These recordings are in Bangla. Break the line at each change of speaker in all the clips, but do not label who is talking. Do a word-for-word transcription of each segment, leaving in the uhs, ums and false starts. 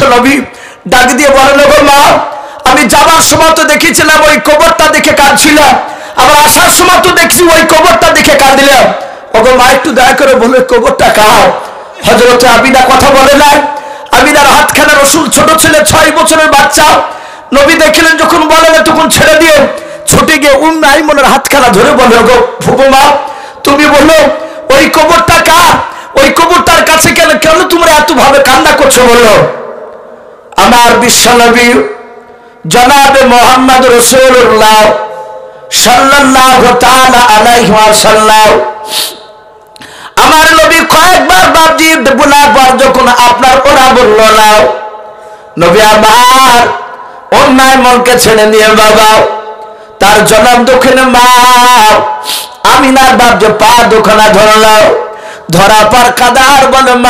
নবী ডাক দিয়ে বলেন, গো মা, আমি যাবার সময় তো দেখেছিলাম ওই কবরটা দেখে কাঁদছিলাম, আবার আসার সময় তো দেখছি ওই কবরটা দেখে কাঁদিলাম। ওগো মা, একটু দয়া করে বলে কবরটা কার? হযরত আমিনা কথা বলে না। আমিনার হাতখানা রাসূল ছোট ছেলে ছয় বছরের বাচ্চা, নবী দেখলেন যখন বলেন তখন ছেড়ে দিয়ে ছুটে গিয়ে উম্মে আইমনের হাতখানা ধরে বলে, ওগো ফুফু মা, তুমি বলো ওই কবরটা কার? ওই কবরটার কাছে কেন কেন তোমরা এত ভাবে কান্না করছো? বললো আমার বিশ্বনবী জনাবে মুহাম্মদ রাসূলুল্লাহ সাল্লাল্লাহু তাআলা আলাইহি ওয়াসাল্লাম, আমার নবী কয়েকবার বাপজি গুনাহগার যখন আপনার ওরা বলল না, নবী আমার অন্যায় মনকে ছেড়ে নিয়ে বাবা তার জনম দক্ষিণে মা আমিনার বাপ যে পা দুখানা ধরল, ধরা পর কাদার বলে, মা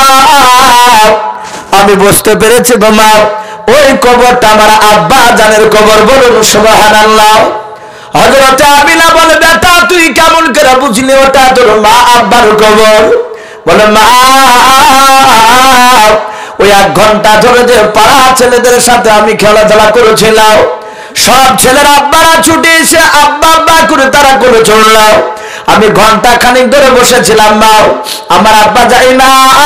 আমি বুঝতে পেরেছি গো মা, ওই কবরটা আমার আব্বা জানের কবর। বলুন সুবহানাল্লাহ। হযরত আমিনা বলে, বেটা তুই কেমন করে বুঝলি ওটা তোর মা আব্বার কবর? বলে মা, ওই এক ঘন্টা ধরে যে পাড়া ছেলেদের সাথে আমি খেলাধুলা করেছিলাম, সব ছেলের আব্বারা ছুটে এসে আব্বা আব্বা করে তারা করে চলল, আমি ঘন্টা খানিক ধরে বসেছিলাম। মা আমার আব্বা যাই না,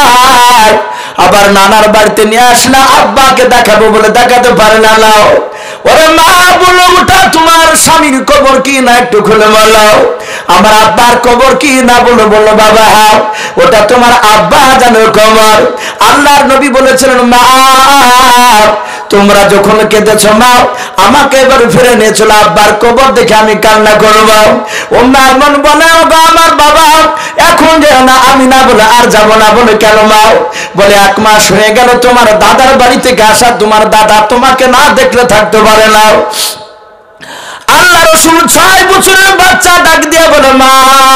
আবার নানার বাড়িতে নিয়ে আসলা, আব্বাকে দেখাবো বলে দেখাতে পারে না। লাও ওরে মা, বলো ওটা তোমার স্বামীর কবর কি না একটু খুলে বলো, আমার আব্বার কবর কি না? বলো বলো বাবা, হ্যাঁ ওটা তোমার আব্বা জানের কবর। আল্লাহর নবী বলেছিলেন, মা তোমরা যখন কেঁদেছ মা, আমাকে এবার ফিরে নিয়ে চলো, আব্বার কবর দেখে আমি কান্না করবো। উম্মে আইমন বলে, ওগো আমার বাবা এখন যেও না। আমি না বলে আর যাবো না। বলে কেন মা? বলে এক মাস হয়ে গেল তোমার দাদার বাড়ি থেকে আসা, তোমার দাদা তোমাকে না দেখলে থাকতে পারে না। আল্লাহ রাসূল ছয় বছরের বাচ্চা ডাক দিয়ে বলে, মা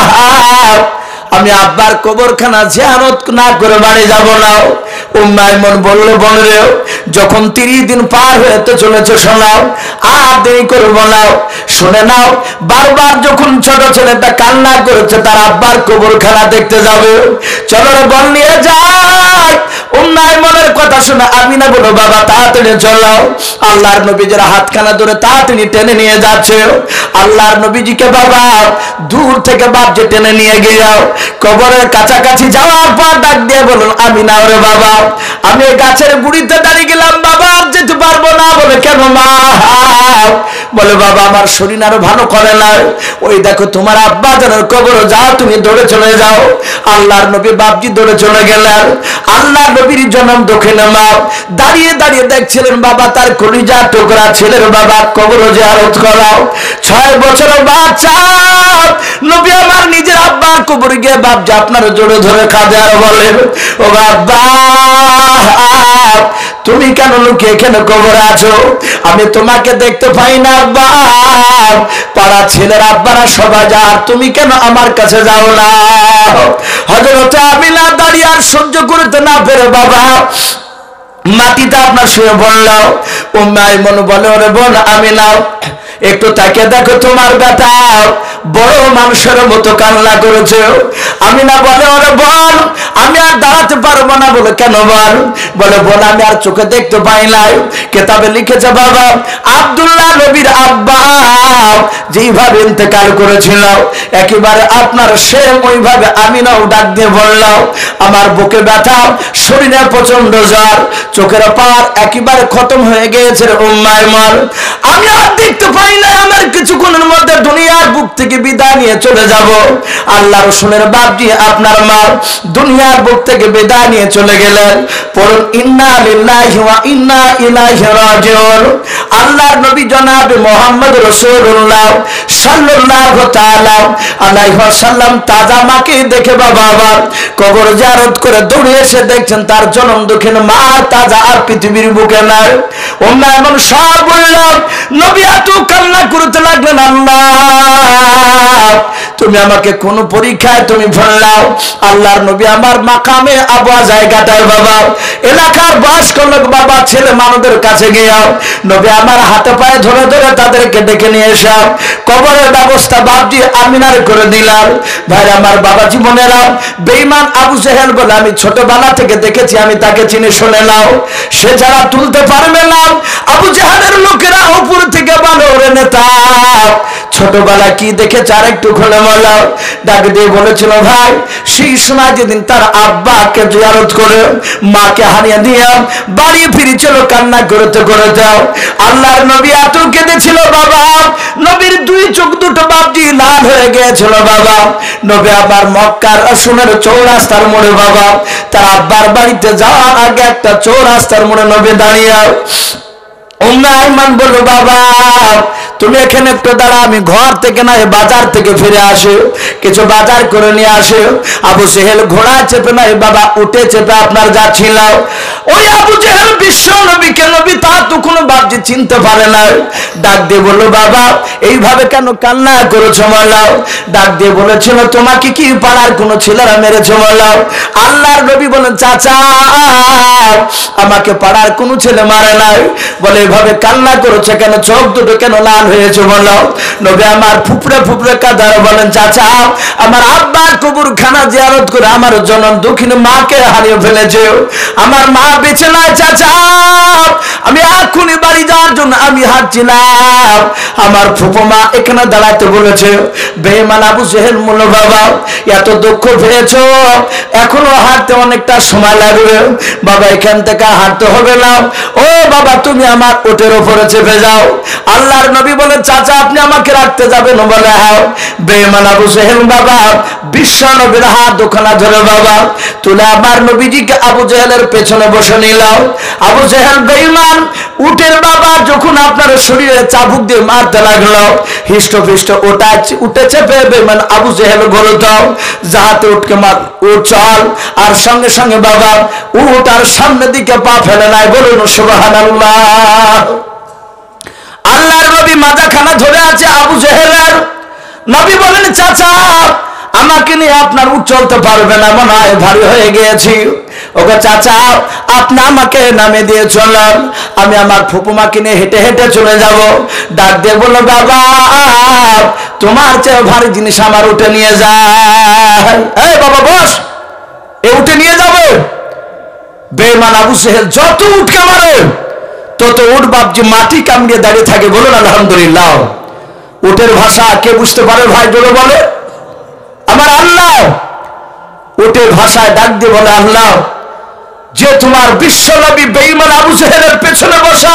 আমি আব্বার কবরখানা জিয়ারত না করে বাড়ি যাব না। উম্মে আইমন বলল, বলে যখন তিরিশ দিন পার হতে চলেছে শোনাও, আর দেরি করবো না, শুনে নাও। বারবার যখন ছোট ছেলেটা কান্না করেছে তার আব্বার কবরখানা দেখতে যাবে, চলো রে বল নিয়ে যাই। উম্মে আইমনের কথা শুনে আমিনা বলো, বাবা তাড়াতাড়ি চলো। আল্লাহর নবীজির হাতখানা ধরে তাড়াতাড়ি টেনে নিয়ে যাচ্ছে। আল্লাহর নবীজিকে বাবা দূর থেকে বাপ যে টেনে নিয়ে গিয়ে কবরের কাছাকাছি যাওয়ার পর ডাক দিয়ে বলুন, আমিনা ওরে বাবা আমি গাছের গুড়িতে দাঁড়িয়ে গেলাম, বাবা আর যেতে পারবো না। বলে কেন মা? বলে বাবা আমার শরীর আরো ভালো করে না, ওই দেখো তোমার আব্বা জানের কবর, যাও তুমি দৌড়ে চলে যাও। আল্লাহর নবী বাপজি দৌড়ে চলে গেলেন। আল্লাহ নবীর জনম দক্ষিণে মা দাঁড়িয়ে দাঁড়িয়ে দেখছিলেন বাবা তার কলিজা টুকরা ছেলের বাবা কবর জিয়ারত করাও। ছয় বছরের বাচ্চা নবী আমার নিজের আব্বার কবর গিয়ে বাপজি আপনার জোরে ধরে কাঁদে আর বলেন, ও বাবা তুমি কেন লুকিয়ে এখানে কবরে আছো? আমি তোমাকে দেখতে পাই না আব্বা, পাড়া ছেলের আব্বারা সবাই যা, তুমি কেন আমার কাছে যাও না? হযরত আমিনা দাঁড়িয়ে আর সহ্য করতে না পেরে বাবা মাটিতে আপনার শুয়ে পড়ল। উম্মে আইমন বলে, ওরে বোন আমিনা একটু তাকে দেখো, তোমার বেটা বড় মানুষের মতো কান্না করেছে। আমিনা বলে, ওরে বোন আমি আর দাঁড়াতে পারবো না। বলে কেন বল? বলে বোন আমি আর চোখে দেখতে পাই নাই। কেতাবে লিখেছে বাবা আব্দুল্লাহ নবীর আব্বা যেইভাবে ইন্তেকাল করেছিল একেবারে আপনার সেম ওইভাবে আমিনাও ডাক দিয়ে বলল, আমার বুকে ব্যথা, শরীরে প্রচন্ড জ্বর, চোখের পার একেবারে খতম হয়ে গিয়েছে উম্মে আইমন, আমি আর দেখতে পাই না, আমার কিছুক্ষণের মধ্যে দুনিয়ার বুক থেকে বিদায় নিয়ে চলে যাব। আল্লাহ রাসূলের বাপজি আপনার মা দুনিয়ার বুক থেকে বিদায় নিয়ে চলে গেলেন। পড়ুন ইন্না লিল্লাহি ওয়া ইন্না ইলাইহি রাজিউন। আল্লাহর নবী জনাবে মুহাম্মদ রাসূলুল্লাহ সাল্লাল্লাহু তাআলা আলাইহি ওয়াসাল্লাম তাজা মাকে দেখে বাবা আবার কবর জিয়ারত করে দৌড়ে এসে দেখছেন তার জনম দুঃখের মা তাজা আর পৃথিবীর বুকে নাই। উম্মে আইমন সব বলল, নবী এত কান্না করতে লাগলেন, আল্লাহ তুমি আমাকে কোন পরীক্ষায় তুমি ফেললাও। আল্লাহর নবী আমার মাকামে আবওয়া জায়গাটায় বাবা এলাকার বয়স্ক লোক বাবা ছেলে মানুষদের কাছে গিয়ে নবী আমার হাতে পায়ে ধরে ধরে তাদেরকে ডেকে নিয়ে এসে কবরের ব্যবস্থা বাপজি আমিনার করে দিলাম। ভাই আমার বাবা জীবনেরা বেঈমান আবু জেহেল বলে আমি ছোটবেলা থেকে দেখেছি, আমি তাকে চিনে শুনে নাও, সে যারা তুলতে পারবে না। আবু জেহেলের লোকেরা উপর থেকে বলে ওরে নেতা ছোটবেলা কি দেখেছে আর একটু খুলে বলো। ডাক দিয়ে বলেছিল ভাই সেই সময় যেদিন তার আব্বাকে জিয়ারত করে মাকে হারিয়ে দিয়ে বাড়ি ফিরেছিল কান্না করতে করতে আল্লাহর নবী এত কেঁদেছিল বাবা, নবীর দুই চোখ দুটো বাপজি লাল হয়ে গিয়েছিল বাবা। নবী আবার মক্কার সোনার চৌরাস্তার মোড়ে বাবা তার আব্বার বাড়িতে যাওয়ার আগে একটা চৌরাস্তার মোড়ে নবী দাঁড়িয়ে উম্মে আইমান বলল বাবা তুমি এখানে একটু দাঁড়া, আমি ঘর থেকে না বাজার থেকে ফিরে আসে কিছু বাজার করে নিয়ে আসে। আবু জেহেল ঘোড়া চেপে নাই বাবা উঠে চেপে আপনার যাচ্ছিল। ওই আবু জেহেল বিশ্ব নবীকে নবী তা তো কোনো বাপজি চিনতে পারে না। ডাক দিয়ে বললো বাবা এইভাবে কেন কান্না করেছো মালাও। ডাক দিয়ে বলেছিল তোমাকে কি পাড়ার কোনো ছেলেরা মেরেছে মালাও। আল্লাহর নবী বলেন চাচা আমাকে পাড়ার কোনো ছেলে মারে নাই। বলে এইভাবে কান্না করেছে কেন, চোখ দুটো কেন লাল হয়েছে বলো। নবী আমার ফুপড়ে ফুপড়ে কাঁদার বলেন চাচা আমার আব্বার কবর খানা জিয়ারত করে আমার জনম দক্ষিণ মাকে হারিয়ে ফেলেছে, আমার মা বেঁচে নাই চাচা, আমি এখনই বাড়ি যাওয়ার জন্য আমি হাঁটছিলাম, আমার ফুপো মা এখানে দাঁড়াতে বলেছে। বেঈমান আবু জেহেল বলল বাবা এত দুঃখ পেয়েছ এখনো হাঁটতে অনেকটা সময় লাগবে বাবা, এখান থেকে হাঁটতে হবে না, ও বাবা তুমি আমার ওটের উপরে চেপে যাও। আল্লাহর নবী বলে চাচা আপনি আমাকে রাখতে যাবেন? বলে হ্যাঁ। বেঈমান আবু জেহেল বাবা বিশ্ব নবীর হাত দুখানা ধরে বাবা তুলে আমার নবীজিকে আবু জেহেলের পেছনে বসে নিলাম। আবু জেহেল বেঈমান উটের বাবা যখন আপনার শরীরে চাবুক দিয়ে মারতে লাগলো হিষ্টপিষ্ট ওটা উঠে চেপে বেঈমান আবু জেহেল বলে দাও যাহাতে উঠকে মার উঠ চল, আর সঙ্গে সঙ্গে বাবা উট আর সামনের দিকে পা ফেলে নাই। বলুন সুবহানাল্লাহ। আল্লাহর নবী মাথাখানা ধরে আছে আবু জেহেলের। নবী বলেন চাচা আমাকে নিয়ে আপনার উঠ চলতে পারবে না, মনে হয় ভারী হয়ে গিয়েছি। ওগো চাচা আপনি আমাকে নামে দিয়ে চলেন, আমি আমার ফুপুমাকে নিয়ে হেঁটে হেঁটে চলে যাব। ডাক দিয়ে বললো বাবা তোমার চেয়ে ভারী জিনিস আমার উঠে নিয়ে যায়। এই বাবা বস, এ উঠে নিয়ে যাবে। বেঈমান আবু জেহেল যত উঠকে মারে তত উঠ বাপজি মাটি কামড়িয়ে দাঁড়িয়ে থাকে। বলুন আলহামদুলিল্লাহ। উটের ভাষা কে বুঝতে পারে ভাই জোরে বলে? আমার আল্লাহ। উটের ভাষায় ডাক দিয়ে বলে আল্লাহ যে তোমার বিশ্ব নবী বেঈমান আবু জেহেলের পেছনে বসা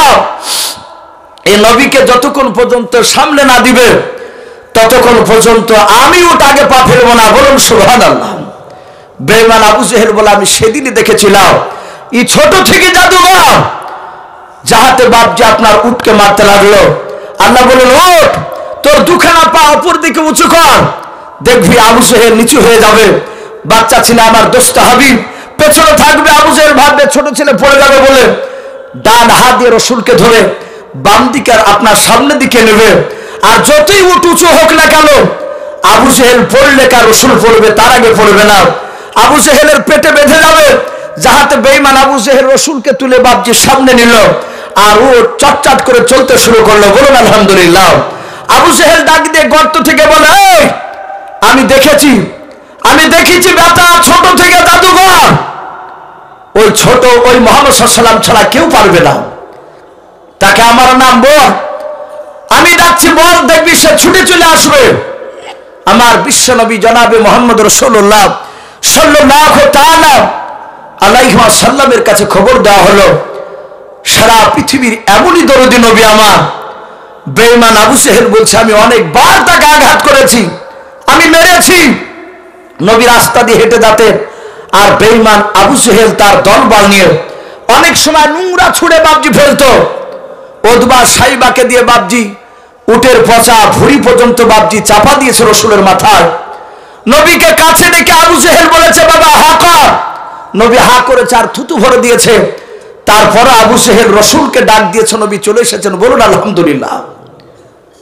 এই নবীকে যতক্ষণ পর্যন্ত সামনে না দিবে ততক্ষণ পর্যন্ত আমি উট আগে পা ফেলবো না। বলুন সুবহানাল্লাহ। বেঈমান আবু জেহেল বলে আমি সেদিনই দেখেছিলাম এই ছোট থেকে জাদুঘর যাহাতে বাপজি আপনার উটকে মারতে লাগলো। আল্লাহ বলেন উঠ তোর দুখানা পা অপর দিকে উঁচু কর, দেখবি আবু জেহেল নিচু হয়ে যাবে। বাচ্চা ছিল আমার দোস্ত হাবিব পেছনে থাকবে, আবু জেহেল ভাববে ছোট ছেলে পড়ে যাবে বলে ডান হাত দিয়ে রসুলকে ধরে বাম দিকে আপনার সামনের দিকে নেবে। আর যতই উট উঁচু হোক না কেন আবু জেহেল পড়লে কার রসুল পড়বে তার আগে পড়বে না। আবু জেহেলের পেটে বেঁধে যাবে যাহাতে বেঈমান আবু জেহেল রসুলকে তুলে বাপজি সামনে নিল আর ও চটচট করে চলতে শুরু করলো। বলুন আলহামদুলিল্লাহ। আবু জেহেল ডাক দিয়ে গর্ত থেকে বলে আমি দেখেছি আমি দেখেছি বেটা ছোট থেকে জাদুঘর, ওই ছোট ওই মুহাম্মদ সাল্লাল্লাহু আলাইহি ওয়াসাল্লাম ছাড়া কেউ পারবে না, তাকে আমার নাম বল, আমি ডাকছি বল, দেখবি সে ছুটে চলে আসবে। আমার বিশ্ব নবী জনাবে মুহাম্মদ রাসূলুল্লাহ সাল্লাল্লাহু তাআলা আলাইহি ওয়াসাল্লামের কাছে খবর দেওয়া হলো সারা পৃথিবীর এমনই দরদি নবী আমার বেঈমান আবু জেহেল বলছে আমি অনেকবার তাকে আঘাত করেছি, আমি মেরেছি। নবী রাস্তা দিয়ে হেঁটে যেতেন আর বেঈমান আবু জেহেল তার দলবল নিয়ে অনেক সময় নোংরা ছুঁড়ে বাপজি ফেলতো। ওদবা সাইবাকে দিয়ে বাপজি উটের পচা ভুঁড়ি পর্যন্ত বাপজি চাপা দিয়েছে রসুলের মাথায়। নবীকে কাছে ডেকে আবু জেহেল বলেছে বাবা হা কর। নবী হা করেছে আর থুতু ভরে দিয়েছে। তারপরে আবু জেহেল রসুলকে ডাক দিয়েছে, নবী চলে এসেছেন। বলুন আলহামদুলিল্লাহ।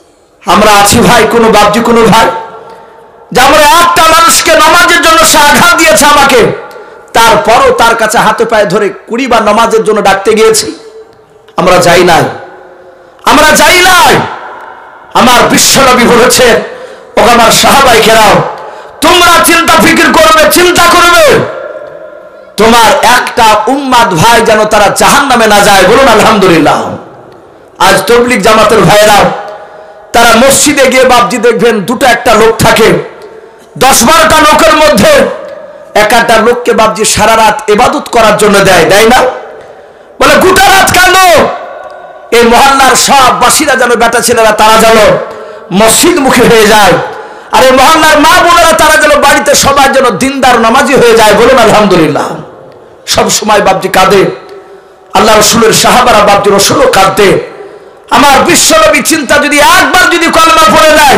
আমরা আছি ভাই, কোনো বাপজি কোনো ভাই যে আমরা একটা মানুষকে নামাজের জন্য সে আঘাত দিয়েছে আমাকে, তারপরও তার কাছে হাতে পায়ে ধরে কুড়ি বার নামাজের জন্য ডাকতে গিয়েছি? আমরা যাই নাই, আমরা যাই নাই। আমার বিশ্বনবী বলেছে, ও আমার সাহাবাই কেরাম, তোমরা চিন্তা ফিকির করবে, চিন্তা করবে তোমার একটা উম্মাদ ভাই যেন তারা জাহান্নামে না যায়। বলুন আলহামদুলিল্লাহ। আজ তবলিগ জামাতের ভাইরা তারা মসজিদে গিয়ে বাপজি দেখবেন দুটো একটা লোক থাকে, দশ বারোটা লোকের মধ্যে এক একটা লোককে বাপজি সারা রাত ইবাদত করার জন্য দেয়, দেয় না? বলে গোটা রাত কেন? এই মহল্লার সব বাসীরা যেন, বেটা ছেলেরা তারা যেন মসজিদ মুখী হয়ে যায়, আর এই মহল্লার মা বোনেরা তারা যেন বাড়িতে সবাই যেন দিনদার নামাজি হয়ে যায়। বলুন আলহামদুলিল্লাহ। সব সময় বাপজি কাঁদে, আল্লাহ রসুলের সাহাবারা বাপজি রসুলও কাঁদতে। আমার বিশ্ব নবী চিন্তা যদি একবার যদি কলমা পড়ে দেয়,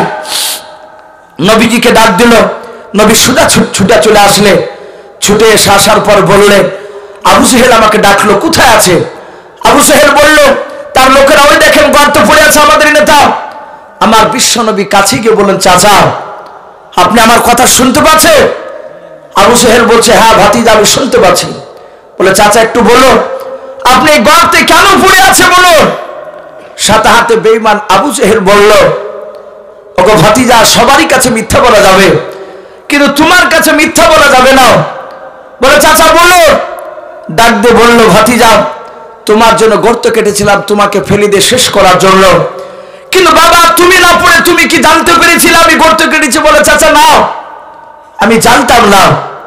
নবীজিকে ডাক দিল, নবী সুদা ছুটে চলে আসলে, ছুটে এসে আসার পর বললেন, আবু জেহেল আমাকে ডাকলো, কোথায় আছে? আবু জেহেল বলল, তার লোকেরা ওই দেখেন গর্ত পড়ে আছে আমাদের নেতা। আমার বিশ্ব নবী কাছে গিয়ে বললেন, চাচা আপনি আমার কথা শুনতে পাচ্ছেন? আবু জেহেল বলছে, হ্যাঁ ভাতিজা আমি শুনতে পাচ্ছি। বলে, চাচা একটু বলো আপনি গর্তে কেন পড়ে আছে বলো। সাথে হাতে বেঈমান আবু জেহেল বলল, ওগো ভাতিজা, সবারই কাছে মিথ্যা বলা যাবে, কিন্তু তোমার কাছে মিথ্যা বলা যাবে না। বলে, চাচা বলো। ডাক দিয়ে বলল, ভাতিজা তোমার জন্য গর্ত কেটেছিলাম তোমাকে ফেলে দিয়ে শেষ করার জন্য, কিন্তু বাবা তুমি না পড়ে তুমি কি জানতে পেরেছিলে আমি গর্ত কেটেছি? বলে, চাচা না, আমি জানতাম না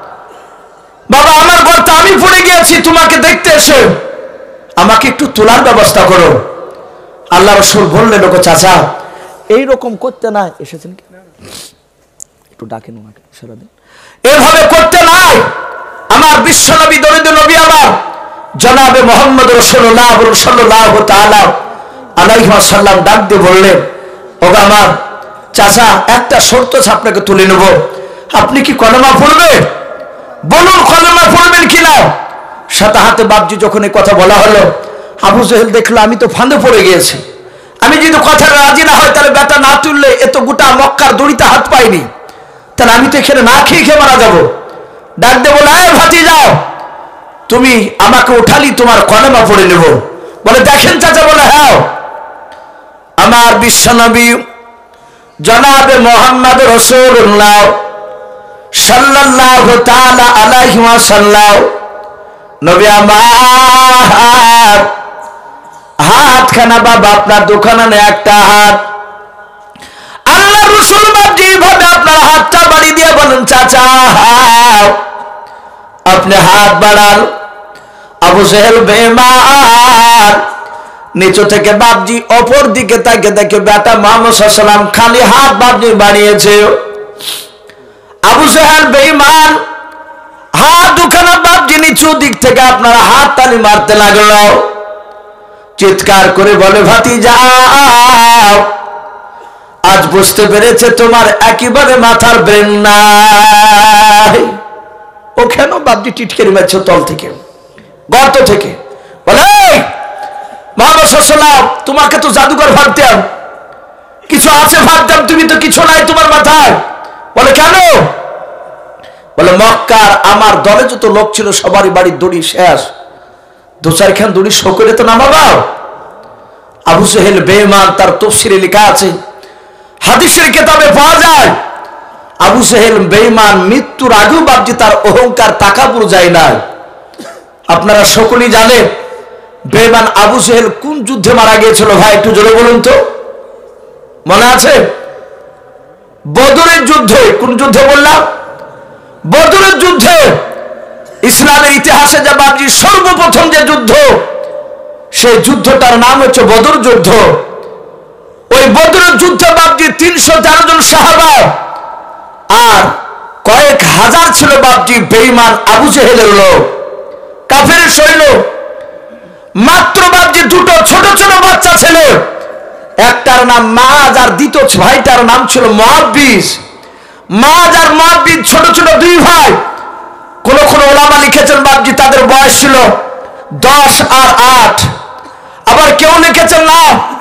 বাবা, আমার গর্ত আমি পড়ে গিয়েছি তোমাকে দেখতে এসে, আমাকে একটু তোলার ব্যবস্থা করো। আল্লাহ রাসূল বললেন, ওগো চাচা এইরকম করতে নাই, এসেছেন কি একটু ডাকেন ওনাকে সারাদিন, এভাবে করতে নাই। আমার বিশ্ব নবী দরিদ্র নবী আমার জনাবে মোহাম্মদ রাসূলুল্লাহ সাল্লাল্লাহু তাআলা আলাইহি ওয়াসাল্লাম ডাক দিয়ে বললেন, ওগো আমার চাচা একটা শর্ত আপনাকে তুলে নেব, আপনি কি কলেমা পড়বেন? বলুন কলেমা পড়বেন কিনা। সাথে হাতে বাপজি যখন এই কথা বলা হলো, আবু জেহেল দেখলো আমি তো ফাঁদে পড়ে গিয়েছি, আমি যদি কথা রাজি না হয় তাহলে বেটা না তুললে এত গোটা মক্কার দড়িতে হাত পাইনি, তাহলে আমি তো এখানে না খেয়ে খেয়ে মারা যাবো। ডাক দিয়ে বলে, আয় ভাতিজা তুমি আমাকে উঠালি তোমার কলেমা পড়ে নেব। বলে, দেখেন চাচা। বলে, হ্যাঁ। আমার বিশ্বনবী জনাবে মোহাম্মদ রাসূলুল্লাহ সাল্লাল্লাহু তাআলা আলাইহি ওয়াসাল্লাম নবী আমার হাতখানা বাবা আপনার দোকানে একটা হাত, আল্লাহ রাসূল বাজি ভাবে আপনার হাতটা বাড়ি দিয়ে বলেন, চাচা আপনি হাত বাড়ান। আবু জেহেল বেঈমান নিচু থেকে বাপজি অপর দিকে তাকে দেখে বেটা মুহাম্মদ সাল্লাল্লাহু আলাইহি ওয়াসাল্লাম খালি হাত বাপজি বাড়িয়েছে। আবু জেহেল বেঈমান হাত দুখানা বাপজি নিচু দিক থেকে আপনার হাত তালি মারতে লাগলো, চিৎকার করে বলে, ভাতিজা আজ বুঝতে পেরেছে তোমার একেবারে মাথার ব্রেন নাই। ও কেন বাপজি টিটকারি মারছে তল থেকে, গর্ত থেকে? বলে, মুহাম্মদ সাল্লাল্লাহু আলাইহি ওয়াসাল্লাম তোমাকে তো জাদুকর ভাবতাম, কিছু আছে ভাবতাম, তুমি তো কিছু নাই তোমার মাথায়। বলে, কেন? বলে, মক্কার আমার দলে যত লোক ছিল সবারই বাড়ির দড়ি শেষ, দু চারখান দড়ি শোকরে তো নামাবাও। আবু জেহেল বেঈমান তার তাফসীরে লেখা আছে, হাদিসের কিতাবে পাওয়া যায়, আবু জেহেল বেঈমান মৃত্যুর আগেও বাপজি তার অহংকার তাকাবুর যায় না। আপনারা সকলেই জানেন বেঈমান আবু জেহেল কোন যুদ্ধে মারা গিয়েছিল? ভাই একটু জোরে বলুন তো, মনে আছে? বদরের যুদ্ধে। কোন যুদ্ধে বললাম? বদরের যুদ্ধে। ইসলামের ইতিহাসে যে বাপজি সর্বপ্রথম যে যুদ্ধ, সেই যুদ্ধটার নাম হচ্ছে বদর যুদ্ধ। ওই বদরের যুদ্ধে বাপজি তিনশো তেরো জন সাহাবা আর কয়েক হাজার ছিল বাপজি বেঈমান আবু জেহেলের লোক, কাফের সৈন্য। মাত্র বাপজি দুটো ছোট ছোট বাচ্চা ছিল, একটার নাম মাআজ আর দ্বিতীয় ভাইটার নাম ছিল মুআব্বিস। মাআজ আর মুআব্বিস ছোট ছোট দুই ভাই। কোন কোন ওলামা লিখেছেন বাপজি তাদের বয়স ছিল দশ আর আট, আবার কেউ লিখেছেন না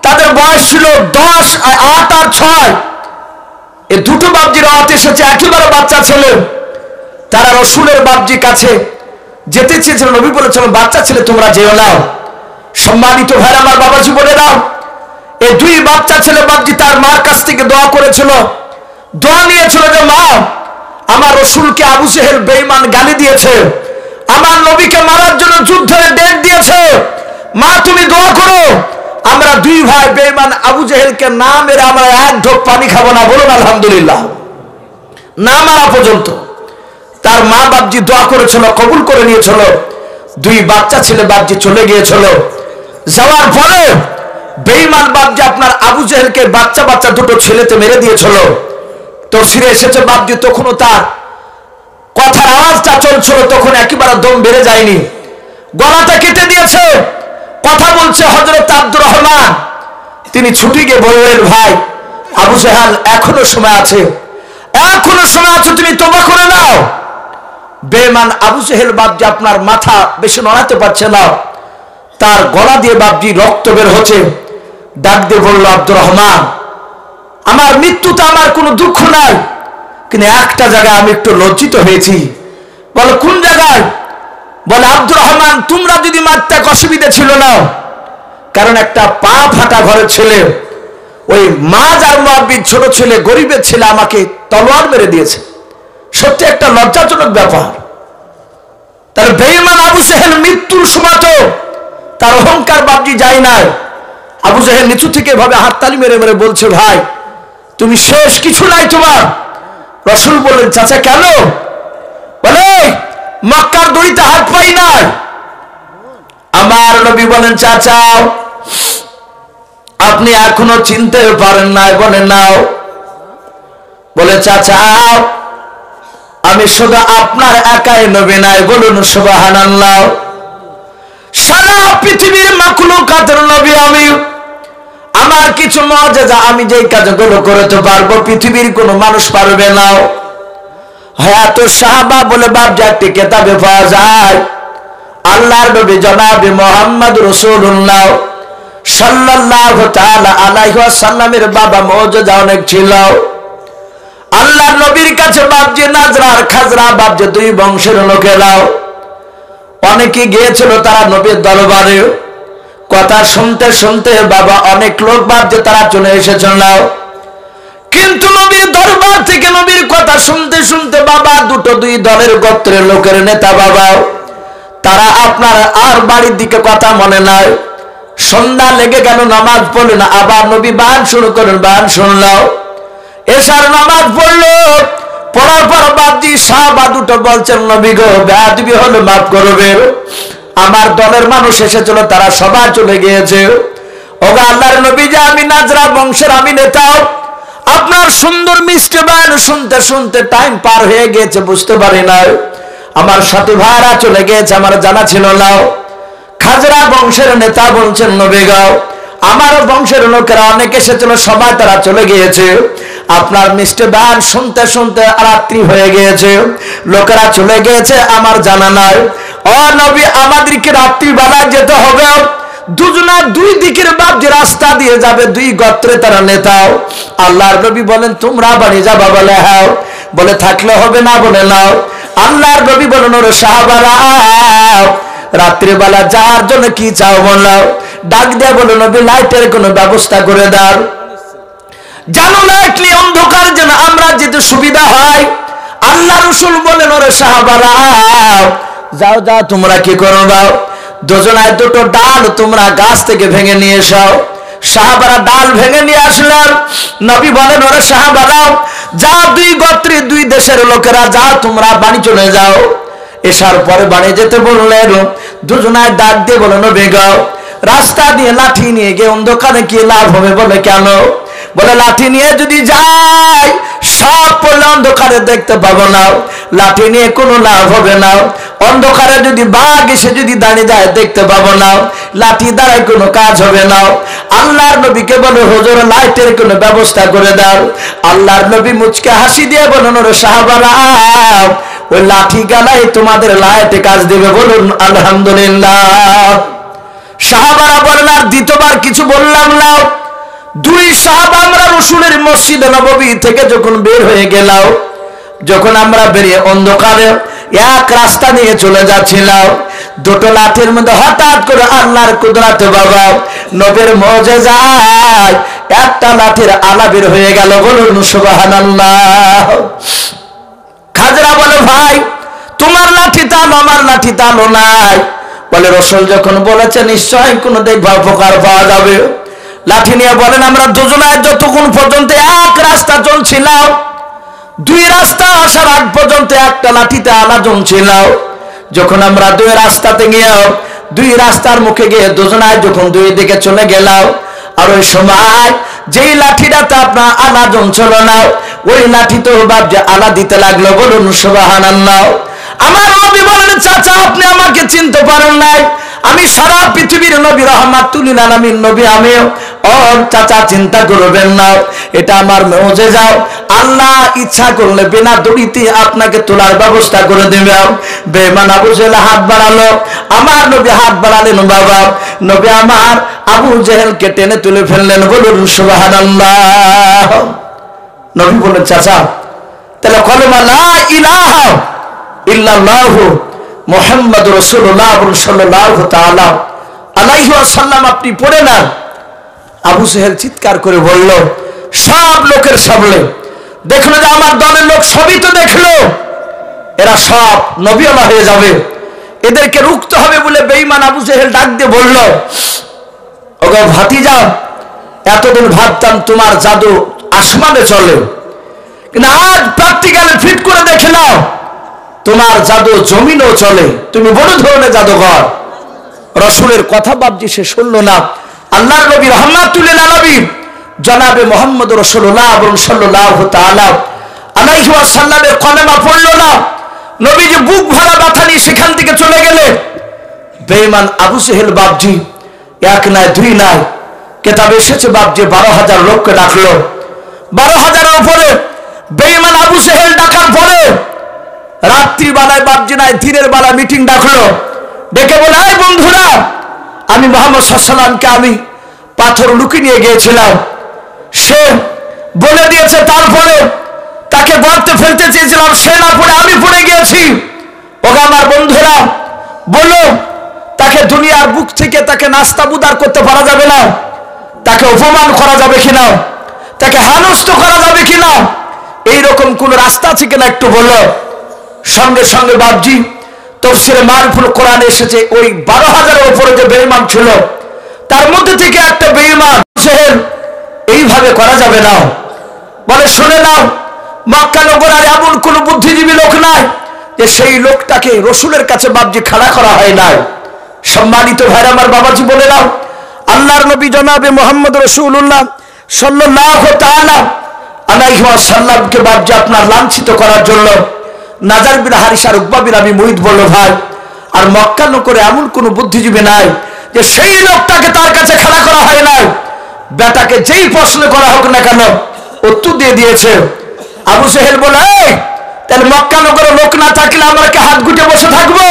তাদের বয়স ছিল দশ আট আর ছয়। এই দুটো বাবজির রাত এসেছে, একেবারে বাচ্চা ছেলে। তারা রসুলের বাবজির কাছে যেতে চেয়েছিল, নবী বলেছিল বাচ্চা ছেলে তোমরা যেও না। সম্মানিত ভাই আমার বাবাজি বলে দাও, এই দুই বাচ্চা ছেলে বাবজি তার মার কাছ থেকে দোয়া করেছিল, দোয়া নিয়েছিল যে মা, আমার রসুলকে আবু জেহেল বেঈমান গালি দিয়েছে, আমার নবীকে মারার জন্য যুদ্ধের ডেট দিয়েছে, মা তুমি দোয়া করো আমরা দুই ভাই বেঈমান আবু জেহেলকে না মেরে আমরা এক ঢোক পানি খাবো না। বলুন আলহামদুলিল্লাহ। না মারা পর্যন্ত তার মা বাবজি দোয়া করেছিল, কবুল করে নিয়েছিল। দুই বাচ্চা ছেলে বাবজি চলে গিয়েছিল। যাওয়ার পরে বেঈমান বাবজি আপনার আবু জেহেলকে বাচ্চা বাচ্চা দুটো ছেলেতে মেরে দিয়েছিল। তো ফিরে এসেছে বাবজি, তখনও তার কথার আওয়াজটা চলছিল, তখন একেবারে দম বেড়ে যায়নি, গলাটা কেটে দিয়েছে, কথা বলছে হযরত আব্দুর রহমান। তিনি ছুটি গিয়ে বললেন ভাই আবু জেহেল এখনো সময় আছে, এখনো সময় আছে, তুমি তওবা করে নাও। বেঈমান আবু জেহেল বাবজি আপনার মাথা বেশি নড়াতে পারছে না, তার গলা দিয়ে বাবজি রক্ত বের হচ্ছে। ডাক দিয়ে বলল আব্দুর রহমান, আমার মৃত্যুতে আমার কোনো দুঃখ নাই, কিন্তু একটা জায়গায় আমি একটু লজ্জিত হয়েছি। বলে কোন জায়গায়? বলে আব্দুর রহমান তোমরা যদি মারতে অসুবিধা ছিল না, কারণ একটা পা ফাটা ঘরের ছেলে, ওই মা যার মুআব্বিদ ছোট ছেলে গরিবের ছেলে আমাকে তলোয়ার মেরে দিয়েছে, সত্যি একটা লজ্জাজনক ব্যাপার। তার বেঈমান আবু জেহেল মৃত্যুর সময় তো তার অহংকার বাবজি যায় নাই। আবু জেহেল নিচু থেকে ভাবে হাততালি মেরে মেরে বলছে ভাই তুমি শেষ, কিছু নাই তোমার। রাসূল বললেন চাচা কেন? বলে মক্কার দড়িতে হাত পাই নাই। আমার নবী বলেন চাচা আপনি এখনো চিনতে পারেন নাই? বলে নাও। বলে চাচা আমি শুধু আপনার একাই নবী নাই, বলুন সুবহানাল্লাহ। সারা পৃথিবীর মাখলুকাতের নবী আমি, আমার কিছু মুআজিজা আমি যেই কাজগুলো করতে পারবো পৃথিবীর কোনো মানুষ পারবে না। হায়াতুস সাহাবা বলে বাবজি একটি কিতাবে পাওয়া যায়, আল্লাহর নবী জনাবে মুহাম্মদ রাসূলুল্লাহ সাল্লাল্লাহু তাআলা আলাইহি ওয়াসাল্লামের বাবা মুআজিজা অনেক ছিল। আল্লাহর নবীর কাছে বাবজি নাজরা আর খাজরা বাবজি দুই বংশের লোকেরা অনেকে গিয়েছিল তারা নবীর দরবারে। কথা শুনতে শুনতে বাবা অনেক লোক বাবজি তারা চলে এসেছিল, কিন্তু নবীর দরবার থেকে নবীর কথা শুনতে শুনতে বাবা দুটো দুই দলের গোত্রের লোকের নেতা বাবা তারা আপনার আর বাড়ির দিকে কথা মনে নাই। সন্ধ্যা লেগে গেল, নামাজ পড়লেন, না আবার নবী বায়ান শুরু করেন, বায়ান শুনলাম, এশার নামাজ পড়লো, পড়ার পর বাবজি সাহাবা দুটো বলছেন নবী গো বেয়াদবি হলে মাফ করবে, আমার দলের মানুষ এসেছিল তারা সবাই চলে গিয়েছে। ওগো আল্লাহর নবী যে আমি নাজরা বংশের আমি নেতা, আপনার সুন্দর মিষ্টি বায়ান শুনতে শুনতে টাইম পার হয়ে গিয়েছে, বুঝতে পারি না, আমার সাথী ভাইরা চলে গিয়েছে, আমার জানা ছিল না। খাজরা বংশের নেতা বলছেন নবী গো আমার বংশের লোকেরা অনেক এসেছিল, সবাই তারা চলে গিয়েছে, আপনার মিষ্টি বায়ান শুনতে শুনতে রাত্রি হয়ে গিয়েছে, লোকেরা চলে গিয়েছে, আমার জানা নাই। ও নবী আমাদেরকে রাত্রি বেলায় যেতে হবে, দুজনা দুই দিকের বাবজি রাস্তা দিয়ে যাবে, দুই গোত্রে তারা নেতা। আল্লাহর নবী বলেন তোমরা বাড়ি যাবা? বলে হ্যাঁ। বলে থাকলে হবে না? বলে নাও। আল্লাহর নবী বলেন ওরে সাহাবারা রাত্রিবেলা যাওয়ার জন্য কি চাও বললাম? ডাক দিয়ে বলে নবী লাইটের কোনো ব্যবস্থা করে দাও, জানো লাইট নিয়ে অন্ধকার যেন আমরা যেতে সুবিধা হয়। আল্লাহ রাসূল বলেন ওরে সাহাবারা যাও যাও তোমরা কি করবা, দুজনায় দুটো ডাল তোমরা গাছ থেকে ভেঙে নিয়ে এসো। সাহাবারা ডাল ভেঙে নিয়ে আসলেন। নবী বলেন ওরে সাহাবারা যা দুই গোত্রে দুই দেশের লোকেরা যাও তোমরা বাড়ি চলে যাও। এসার পরে বাড়ি যেতে বললেন, দুজনায় ডাক দিয়ে বলেন নবী গো রাস্তা দিয়ে লাঠি নিয়ে গিয়ে অন্ধকারে কি লাভ হবে? বলে কেন? বলে লাঠি নিয়ে যদি যাই সব পড়লে অন্ধকারে দেখতে পাবো না, লাঠি নিয়ে কোনো লাভ হবে না। অন্ধকারে যদি বাঘ এসে যদি দাঁড়িয়ে যায় দেখতে পাবো না, লাঠি দ্বারাই কোনো কাজ হবে না। আল্লাহর নবীকে বলে হুজুর লাইটের কোনো ব্যবস্থা করে দাও। আল্লাহর নবী মুচকে হাসি দিয়ে বলেন ওরে সাহাবারা ওই লাঠি গালাই তোমাদের লাইটে কাজ দেবে, বলুন আলহামদুলিল্লাহ। সাহাবারা বলেন আর দ্বিতীয়বার কিছু বললাম না। দুই সাহাবা আমরা রাসূলের মসজিদে নববী থেকে যখন বের হয়ে গেলাম, যখন আমরা বেরিয়ে অন্ধকারে এক রাস্তা নিয়ে চলে যাচ্ছিলাম, দুটো লাঠির মধ্যে হঠাৎ করে আল্লাহর কুদরতে বাবা নবীর মুজিজায় একটা লাঠির আলা বের হয়ে গেল। বলুন সুবহানাল্লাহ। খাজরা বলে ভাই তোমার লাঠি টানো, আমার লাঠি টানো নাই। বলে রাসূল যখন বলেছে নিশ্চয়ই কোনো দেখভাল উপকার পাওয়া যাবে। লাঠি নিয়ে বলেন আমরা দুজনায় যতক্ষণ পর্যন্ত এক রাস্তা চলছিলাম, দুই রাস্তা আসার আগ পর্যন্ত একটা লাঠিতে আলা জমছিলাম। যখন আমরা দুই রাস্তাতে গিয়ে দুই রাস্তার মুখে গিয়ে দুজনায় যখন দুই দিকে চলে গেলাম, আর ওই সময় যেই লাঠিটাতে আপনার আলা জমছিল না, ওই লাঠি তো বাপ যে আলা দিতে লাগলো। বলুন সুবহানাল্লাহ। আমার নবী বলেন চাচা আপনি আমাকে চিনতে পারেন নাই, আমি সারা পৃথিবীর নবী রাহমাতুল লিল আলামিন নবী। আমি ও চাচা চিন্তা করবেন না, এটা আমার মুজিজা। আল্লাহ ইচ্ছা করলে বিনা দড়িতে আপনাকে তোলার ব্যবস্থা করে দেবে। বেঈমান আবু জেহেল হাত বাড়ালো, আমার নবী হাত বাড়ালেন বাবা, নবী আমার আবু জেহেলকে টেনে তুলে ফেললেন। বলুন সুবহানাল্লাহ। নবী বলেন চাচা তাহলে কলেমা লা ইলাহা ইল্লাল্লাহু মুহাম্মাদুর রাসূলুল্লাহ সাল্লাল্লাহু তাআলা আলাইহি ওয়াসাল্লাম আপনি পড়ে না। আবু জেহেল চিৎকার করে বলল সব লোকের সামনে, দেখলো যে আমার দলের লোক সবই তো দেখলো, এরা সব নবীওয়ালা হয়ে যাবে, এদেরকে রুখতে হবে বলে বেঈমান আবু জেহেল ডাক দিয়ে বলল ওগো ভাতিজা, এতদিন ভাবতাম তোমার জাদু আসমানে চলে, কিন্তু আজ প্র্যাকটিক্যালি ফিট করে দেখে নাও তোমার জাদু জমিনও চলে, তুমি বড় ধরনের জাদুঘর। রাসূলের কথা বাপজি সে শুনল না। আল্লাহর নবী রাহমাতুল লিল আলামিন জনাবে মুহাম্মদ রাসূলুল্লাহ সাল্লাল্লাহু তাআলা আলাইহি ওয়াসাল্লামের কলেমা পড়ল না। নবীজি বুক ভরা ব্যথা নিয়ে সেখান থেকে চলে গেলে বেঈমান আবু জেহেল বাপজি এক নয় দুই নয় কিতাবে এসেছে বাপজি বারো হাজার লোককে ডাকলো। বারো হাজারের উপরে বেঈমান আবু জেহেল ডাকার পরে রাত্রি বেলায় বাপজি নাই দিনের বেলা মিটিং ডাকলো, ডেকে বলে এই বন্ধুরা আমি মুহাম্মদ সাল্লাল্লাহু আলাইহি ওয়াসাল্লামকে আমি পাথর লুকিয়ে নিয়ে গিয়েছিলাম, সে বলে দিয়েছে, তারপরে তাকে গর্তে ফেলতে চেয়েছিলাম, সে না পড়ে আমি পড়ে গিয়েছি। ওগো আমার বন্ধুরা বলো তাকে দুনিয়ার বুক থেকে তাকে নাস্তাবুদার করতে পারা যাবে না, তাকে অপমান করা যাবে কিনা, তাকে হেনস্থ করা যাবে কিনা, এইরকম কোন রাস্তা আছে কিনা একটু বলো। সঙ্গে সঙ্গে বাপজি তাফসীরে মারফুল কোরআনে এসেছে ওই বারো হাজারের উপরে যে বেঈমান ছিল তার মধ্যে থেকে একটা বেঈমান জেহেল এইভাবে করা যাবে না। বলে শুনে নাও মক্কা নগর আর এমন কোন বুদ্ধিজীবী লোক নাই যে সেই লোকটাকে রাসূলের কাছে বাপজি খাড়া করা হয় নাই। সম্মানিত ভাইরা আমার বাবাজি বলে নাও আল্লাহর নবী জনাবে মুহাম্মদ রাসূলুল্লাহ সাল্লাল্লাহু তাআলা আলাইহি ওয়াসাল্লামকে বাপজি আপনার লাঞ্ছিত করার জন্য নাজার বিন হারিসা উকবা বিন আবি মুইত বলল ভাই আর মক্কা নগরে এমন কোন বুদ্ধিজীবী নাই যে সেই লোকটাকে তার কাছে খাড়া করা হয় নাই। বেটাকে যেই প্রশ্ন করা হোক না কেন উত্তর দিয়ে দিয়েছে। আবু জেহেল বলে এই তাহলে মক্কা নগরে লোক না থাকলে আমরা কি হাত গুটে বসে থাকবো?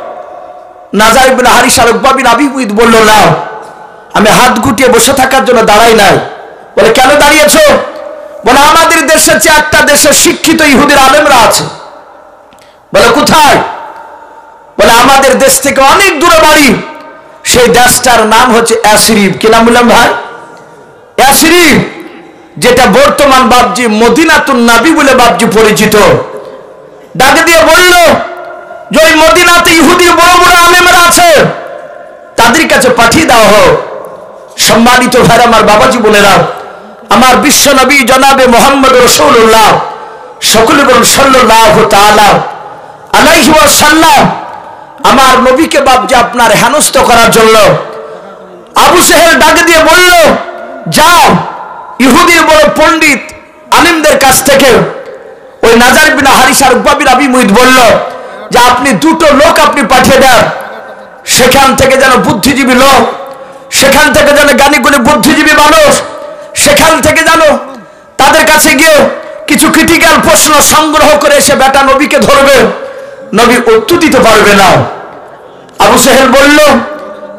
নাজার বিন হারিসা উকবা বিন আবি মুইত বলল না আমি হাত গুটিয়ে বসে থাকার জন্য দাঁড়াই নাই। বলে কেন দাঁড়িয়েছো? বলে আমাদের দেশের চেয়ে একটা দেশের শিক্ষিত ইহুদির আলেমরা আছে। বলে কোথায়? বলে আমাদের দেশ থেকে অনেক দূরে বাড়ি, সেই দেশটার নাম হচ্ছে ইয়াসরিব। কি নাম বললাম ভাই? ইয়াসরিব, যেটা বর্তমান বাপজি মদিনাতুন নবী বলে বাপজি পরিচিত। ডাকে দিয়ে বলল যে ওই মদিনাতে ইহুদির বড় বড় আলেমরা আছে, তাদের কাছে পাঠিয়ে দেওয়া হোক। সম্মানিত ভাইরা আমার বাবাজি বলেরা, আমার বিশ্ব নবী জনাবে মুহাম্মদ রাসূলুল্লাহ সকলে বলুন সাল্লাল্লাহু তাআলা আলাইহি ওয়াসাল্লাম আমার নবীকে বাপজি আপনার হেনস্থ করার জন্য আবু জেহেল ডাকে দিয়ে বলল যাও ইহুদির বড় পণ্ডিত আলিমদের কাছ থেকে ওই নাজার বিন হারিসা উকবা বিন আবি মুইত বলল যে আপনি দুটো লোক আপনি পাঠিয়ে দেন, সেখান থেকে যেন বুদ্ধিজীবী লোক, সেখান থেকে যেন জ্ঞানীগুণী বুদ্ধিজীবী মানুষ, সেখান থেকে যেন তাদের কাছে গিয়ে কিছু ক্রিটিক্যাল প্রশ্ন সংগ্রহ করে এসে বেটা নবীকে ধরবে, নবী উত্তর দিতে পারবে না। আবু জেহেল বলল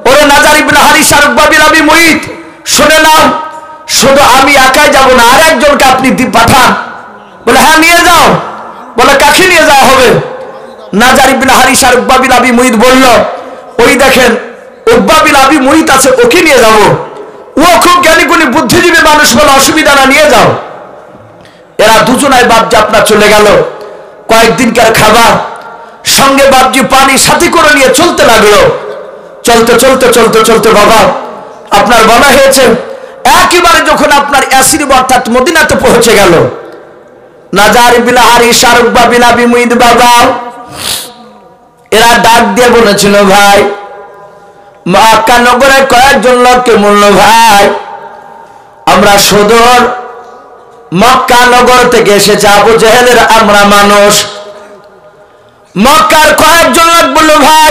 ওরে নাজার ইবনে হারিসা উকবা বিন আবি মুইত, শুনে নাও, শুধু আমি একাই যাব না, আর একজনকে আপনি পাঠান। বলে হ্যাঁ নিয়ে যাও। বলে কাকে নিয়ে যাওয়া হবে? নাজার ইবনে হারিসা উকবা বিন আবি মুইত বলল, ওই দেখেন উকবা বিন আবি মুইত আছে, ওকে নিয়ে যাব, ও খুব জ্ঞানী গুণী বুদ্ধিজীবী মানুষ, বলে অসুবিধা না, নিয়ে যাও। এরা দুজনায় বাপজি আপনার চলে গেল। কয়েকদিনকার খাবার সঙ্গে বাপজি পানি সাথী করে নিয়ে চলতে লাগলো। চলতে চলতে চলতে চলতে বাবা আপনার বলা হয়েছে একেবারে যখন আপনার ইয়াসরিব অর্থাৎ মদিনাতে পৌঁছে গেল, নাজার ইবনে হারিসা উকবা বিন আবি মুইত বাবা এরা ডাক দিয়ে বলেছিল, ভাই মক্কা নগরে কয়েকজন লোককে বলল, ভাই আমরা সুদূর মক্কা নগর থেকে এসেছে, আবু জেহেলের আমরা মানুষ। মক্কার কয়েকজন লোক বলল, ভাই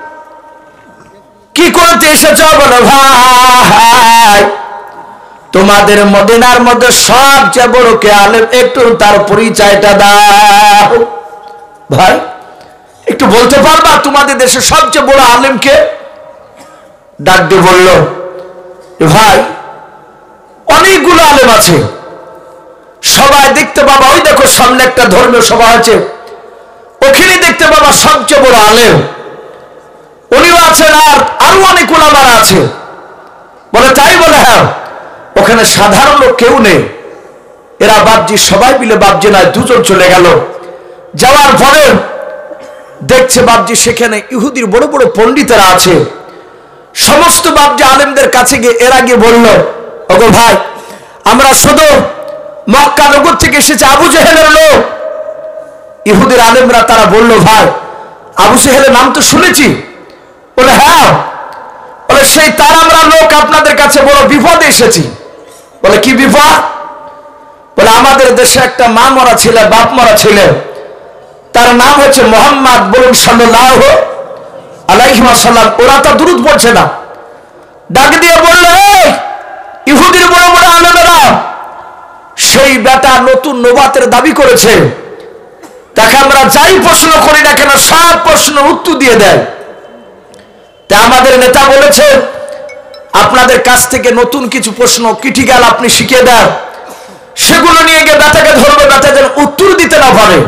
কি করতে এসেছ? বলো ভাই তোমাদের মদিনার মধ্যে সবচেয়ে বড় কে আলেম, একটু তার পরিচয়টা দাও। ভাই একটু বলতে পারবা তোমাদের দেশে সবচেয়ে বড় আলেম কে? ডাক দিয়ে বলল, ভাই অনেকগুলো আলেম আছে, সবাই দেখতে পাবা, ওই দেখো সামনে একটা ধর্মীয় সভা আছে, ওখানে দেখতে পাবা সবচেয়ে বড় আলেম উনিও আছেন, আর আরো অনেক উলামারা আছে। বলে তাই? বলে হ্যাঁ, ওখানে সাধারণ লোক কেউ নেই। এরা বাপজি সবাই মিলে বাপজি নয় দুজন চলে গেল। যাওয়ার পরে দেখছে বাপজি সেখানে ইহুদির বড় বড় পণ্ডিতেরা আছে। সমস্ত বাপজি আলেমদের কাছে গিয়ে এরা গিয়ে বলল, ওগো ভাই আমরা শুধু মক্কা নগর থেকে এসেছে, আবু জেহেলের লোক। ইহুদির আলেমরা তারা বলল, ভাই আবু জেহেলের নাম তো শুনেছি। বলে হ্যাঁ। বলে সেই তার আমরা লোক আপনাদের কাছে বড় বিপদে এসেছি। বলে কি বিপদ? বলে আমাদের দেশে একটা মা মরা ছিল, বাপ মরা ছিল, তার নাম হচ্ছে মোহাম্মদ, বলুন সাল্লাল্লাহু আলাইহি ওয়াসাল্লাম। ওরা তো দুরূদ পড়ছে না। ডাক দিয়ে বলল, এই ইহুদির বড় বড় আলেমেরা, সেই বেটা নতুন নবুয়তের দাবি করেছে, তাকে আমরা যাই প্রশ্ন করি না কেন সব প্রশ্নের উত্তর দিয়ে দেয়। তা আমাদের নেতা বলেছে আপনাদের কাছ থেকে নতুন কিছু প্রশ্ন ক্রিটিক্যাল আপনি শিখিয়ে দেন, সেগুলো নিয়ে গিয়ে বেটাকে ধরবে, বেটা যেন উত্তর দিতে না পারে।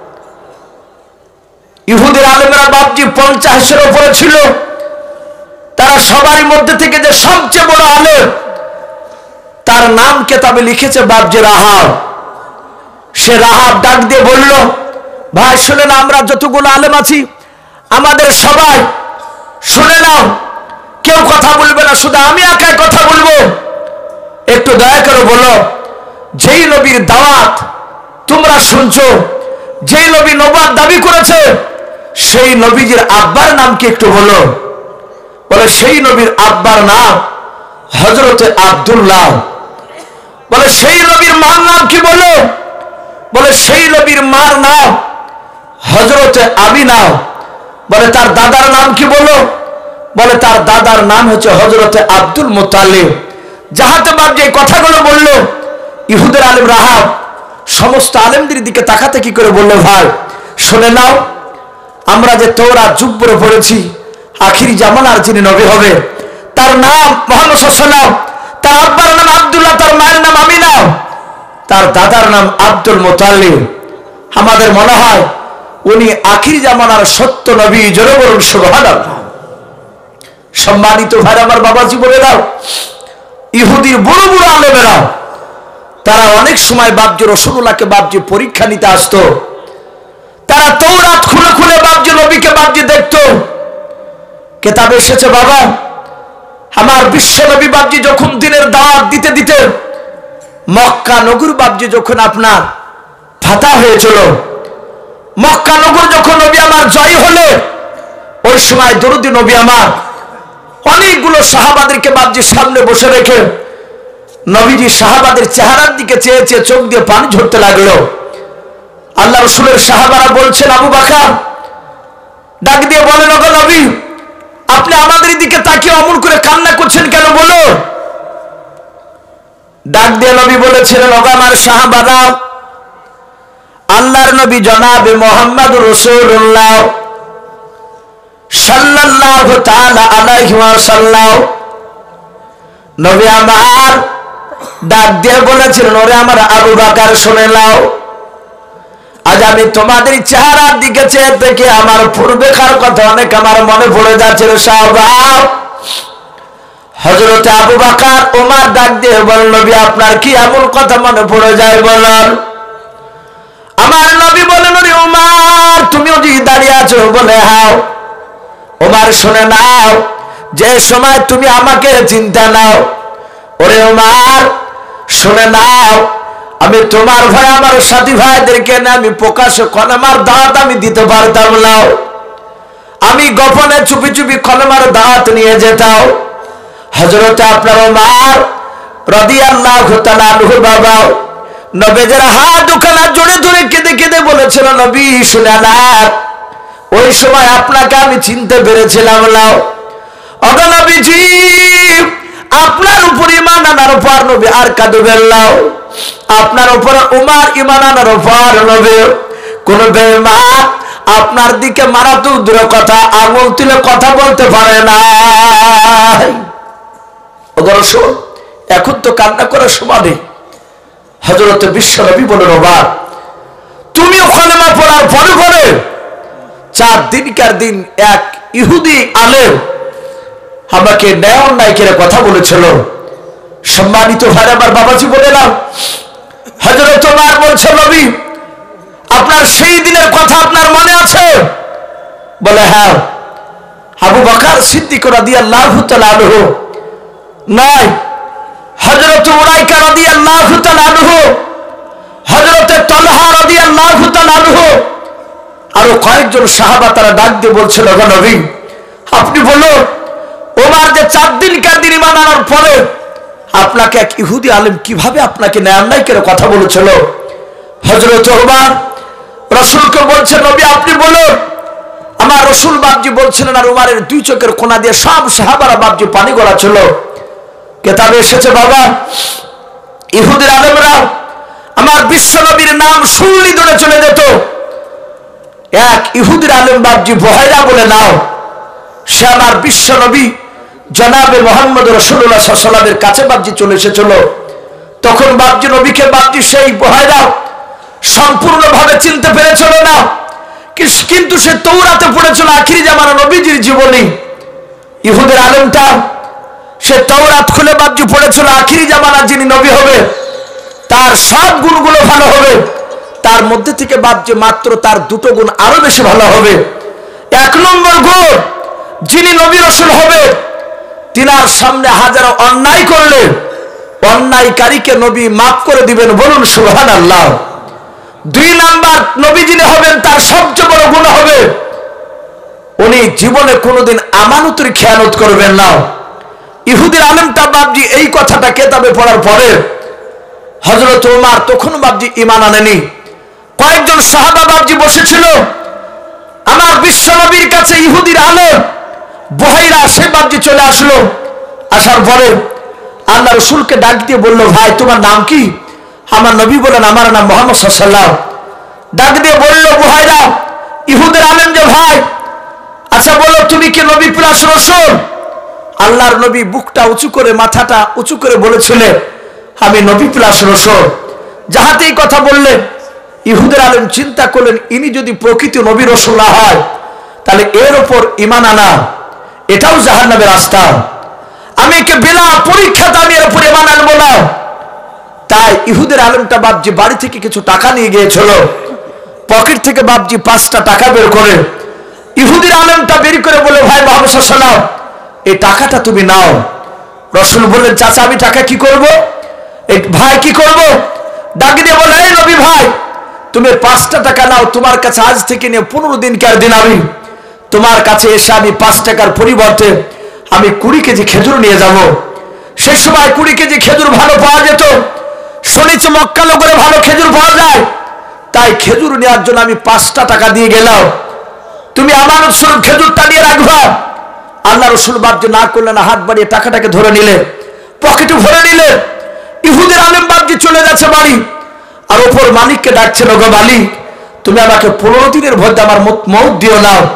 ইহুদির আলেমরা বাপজি পঞ্চাশের উপরে ছিল। তারা সবারই মধ্যে থেকে যে সবচেয়ে বড় আলেম, তার নাম কেতাবে লিখেছে বাপজি রাহাব। সে রাহাব ডাক দিয়ে বলল, ভাই শুনে না, আমরা যতগুলো আলেম আছি আমাদের সবাই শুনে নাও, কেউ কথা বলবে না, শুধু আমি একাই কথা বলবো। একটু দয়া করে বলো, যেই নবীর দাওয়াত তোমরা শুনছো, যেই নবী নবুয়ত দাবি করেছে, সেই নবীজির আব্বার নাম কি একটু বলো। বলে সেই নবীর আব্বার নাম হযরতে আব্দুল্লাহ। বলে সেই নবীর মার নাম কি বলো। বলে সেই নবীর মার নাম হযরতে আমিনা। বলে তার দাদার নাম কি বলো। বলে তার দাদার নাম হচ্ছে হযরতে আব্দুল মুত্তালিব। যাহাতে বাপ যে কথাগুলো বললো, ইহুদের আলেম রাহাব সমস্ত আলেমদের দিকে তাকাতে কি করে বললো, ভাই শুনে নাও, আমরা যে তওরাত জুব্বরে পড়েছি, আখিরি জামানার যিনি নবী হবে তার নাম মুহাম্মদ সাল্লাল্লাহু আলাইহি ওয়াসাল্লাম, তার আব্বার নাম আব্দুল্লাহ, তার মায়ের নাম আমিনা, তার দাদার নাম আব্দুল মুত্তালিব। আমাদের মনে হয় উনি আখিরি জামানার সত্য নবী। জোরে বলুন সুবহানাল্লাহ। সম্মানিত ভাই আমার বাবাজি বলে দাও, ইহুদির বড় বড় আলেমেরা তারা অনেক সময় বাপজি রাসূলুল্লাহকে বাপজি পরীক্ষা নিতে আসতো। তারা তওরাত খুলে খুলে বাপজি নবীকে বাপজি দেখতো। কিতাবে এসেছে বাবা, আমার বিশ্ব নবী বাপজি যখন দিনের দাওয়াত দিতে দিতে মক্কা নগর বাপজি যখন আপনার ফাতা হয়েছিল, মক্কা নগর যখন নবী আমার জয় হলে, ওই সময় দরুদি নবী আমার অনেকগুলো সাহাবাদেরকে বাপজির সামনে বসে রেখে নবীজি সাহাবাদের চেহারার দিকে চেয়ে চেয়ে চোখ দিয়ে পানি ঝরতে লাগলো। আল্লাহ রাসূলের সাহাবারা বলছেন, আবু বকর ডাক দিয়ে বলেন, ওগো নবী আপনি আমাদের দিকে তাকিয়ে অমন করে কান্না করছেন কেন বলো। ডাক দিয়ে নবী বলেছিলেন, ওগো আমার সাহাবারা, আল্লাহর নবী জনাবে মুহাম্মদুর রাসূলুল্লাহ সাল্লাল্লাহু তাআলা আলাইহি ওয়াসাল্লাম নবী আমার ডাক দিয়ে বলেছিলেন, ওরে আমার আবু বকর শুনে নাও, আজ আমি তোমাদের চেহারার দিকে চেয়ে থেকে আমার পূর্বেকার কথা অনেক আমার মনে পড়ে যাচ্ছে রে সাহাবা। হযরত আবু বকর ওমর ডাক দিয়ে বলল, নবী আপনার কি এমন কথা মনে পড়ে যায় বলেন? আমার নবী বলেন, ওরে ওমর তুমিও যে দাঁড়িয়ে আছো বলে হাও। ওমর শুনে নাও, যে সময় তুমি আমাকে চিন্তা নাও, ওরে ওমর শুনে নাও, আমি তোমার ভাই আমার সাথী ভাইদেরকে না আমি প্রকাশ্যে কলেমার দাওয়াত আমি দিতে পারতাম না, আমি গোপনে চুপি চুপি কলেমার দাওয়াত নিয়ে যেতাম। হযরত আপনার ওমর রাদিয়াল্লাহু তাআলা আনহু বাবা নবীর হাত দুখানা জোরে ধরে কেঁদে কেঁদে বলেছিল, নবী শুনে না, ওই সময় আপনাকে আমি চিনতে পেরেছিলাম না। ওগো নবীজি আপনার উপর ঈমান আনার পর নবী আর কাঁদবেন না, আপনার উপর উমর ঈমান আনার পর নবী কোন বেঈমান আপনার দিকে মারাত্মক দূরের কথা আঙুল তুলে কথা বলতে পারে না। ওগো রাসূল এখন তো কান্না করার সময় নেই। হযরত বিশ্ব নবী বলেন, ওমর তুমি কলেমা পড়ার পরে পরে চার দিনকার দিন এক ইহুদি আলেম আমাকে ন্যায় অন্যায় করে কথা বলেছিল। সম্মানিত ভাই আমার বাবাজি বলেলাম, হযরত ওমর বলছে, নবী আপনার সেই দিনের কথা আপনার মনে আছে? বলে হ্যাঁ। আবু বকর সিদ্দিক রাদিয়াল্লাহু তাআলা আনহু নয়, হযরত উরাইকা রাদিয়াল্লাহু তাআলা আনহু, হযরত তালহা রাদিয়াল্লাহু তাআলা আনহু আরো কয়েকজন সাহাবা তারা ডাক দিয়ে বলছিল, ওগো নবী আপনি বলুন ওমর যে চার দিনকার দিন ঈমান আনার পরে আপনাকে এক ইহুদি আলেম কিভাবে আপনাকে ন্যায় অন্যায় করে কথা বলেছিল। হযরত ওমর রাসূলকে বলছেন, নবী আপনি বলুন। আমার রাসূল বাপজি বলছিলেন, আর ওমরের দুই চোখের কোণা দিয়ে সব সাহাবারা বাপজি পানি গড়াচ্ছিল। কিতাবে এসেছে বাবা ইহুদির আলেমরা আমার বিশ্ব নবীর নাম শুনলেই দৌড়ে চলে যেত। এক ইহুদির আলেম বাপজি বহাইরা বলে নাও, সে আমার বিশ্ব নবী জনাবে মুহাম্মদ রাসূলুল্লাহ সাল্লাল্লাহু আলাইহি ওয়াসাল্লামের কাছে বাপজি চলে এসেছিল। তখন বাপজি নবীকে বাপজি সেই বহাইরা সম্পূর্ণভাবে চিনতে পেরেছিল না, কিন্তু সে তৌরাতে পড়েছিল আখিরি জামানা নবীজির জীবনী। ইহুদির আলেমটা সে তৌরাত খুলে বাপজি পড়েছিল আখিরি জামানা যিনি নবী হবে তার সব গুণগুলো ভালো হবে, তার মধ্যে থেকে বাপজি মাত্র তার দুটো গুণ আরো বেশি ভালো হবে। এক নম্বর গুণ, যিনি নবী রাসূল হবে তিনার সামনে হাজারো অন্যায় করলে অন্যায়কারীকে নবী মাফ করে দিবেন, বলুন সুবহানাল্লাহ। দুই নাম্বার, নবী যিনি হবেন তার সবচেয়ে বড় গুণ হবে উনি জীবনে কোনোদিন আমানতের খেয়ানত করবেন না। ইহুদির আলেমটা বাপজি এই কথাটা কিতাবে পড়ার পরে হযরত ওমর তখন বাপজি ঈমান আনেনি। কয়েকজন সাহাবা বাপজি বসেছিল আমার বিশ্ব নবীর কাছে, ইহুদির আলেম বহাইরা সে বাপজি চলে আসলো। আসার পরে আল্লাহ রাসূলকে ডাক দিয়ে বলল, ভাই তোমার নাম কি? আমার নবী বলেন, আমার নাম মুহাম্মদ সাল্লাল্লাহু আলাইহি ওয়াসাল্লাম। ডাক দিয়ে বলল বহাইরা ইহুদির আলেম যে, ভাই আচ্ছা বলো তুমি কি নবী প্লাস রাসূল? আল্লাহর নবী বুকটা উঁচু করে মাথাটা উঁচু করে বলেছিলেন, আমি নবী প্লাস রাসূল। যাহাতেই কথা বললেন ইহুদির আলেম চিন্তা করলেন, ইনি যদি প্রকৃত নবী রাসূল না হয় তাহলে এর উপর ঈমান আনা এটাও জাহান্নামের রাস্তা, আমি একে বিনা পরীক্ষাতে আমি এর উপর ঈমান আনবো না। তাই ইহুদির আলেমটা বাপজি বাড়ি থেকে কিছু টাকা নিয়ে গিয়েছিল, পকেট থেকে বাপজি পাঁচটা টাকা বের করে ইহুদির আলেমটা বের করে বলে, ভাই মুহাম্মদ সাল্লাল্লাহু আলাইহি ওয়াসাল্লাম এই টাকাটা তুমি নাও। রাসূল বললেন, চাচা আমি টাকা কি করব? এই ভাই কি করব? ডাক দিয়ে বলে, এই নবী ভাই তুমি পাঁচটা টাকা নাও, তোমার কাছে আজ থেকে নিয়ে পনেরো দিনকার দিন আমি তোমার কাছে এসে আমি পাঁচ টাকার পরিবর্তে আমি কুড়ি কেজি খেজুর নিয়ে যাব। সেই সময় কুড়ি কেজি খেজুর ভালো পাওয়া যেত, শুনেছি মক্কা নগরে ভালো খেজুর পাওয়া যায়, তাই খেজুর নেওয়ার জন্য আমি পাঁচটা টাকা দিয়ে গেলাম, তুমি আমানত স্বরূপ খেজুরটা নিয়ে রাখবা। আল্লাহ রাসূল বাপজি না করলেন, হাত বাড়িয়ে টাকাটাকে ধরে নিলে, পকেটে ভরে নিলে। ইহুদির আলেম বাপজি চলে যাচ্ছে বাড়ি, আর ওপর মালিককে ডাকছিল, গো মালিক তুমি আমাকে পনেরো দিনের মধ্যে আমার মৌত দিও না।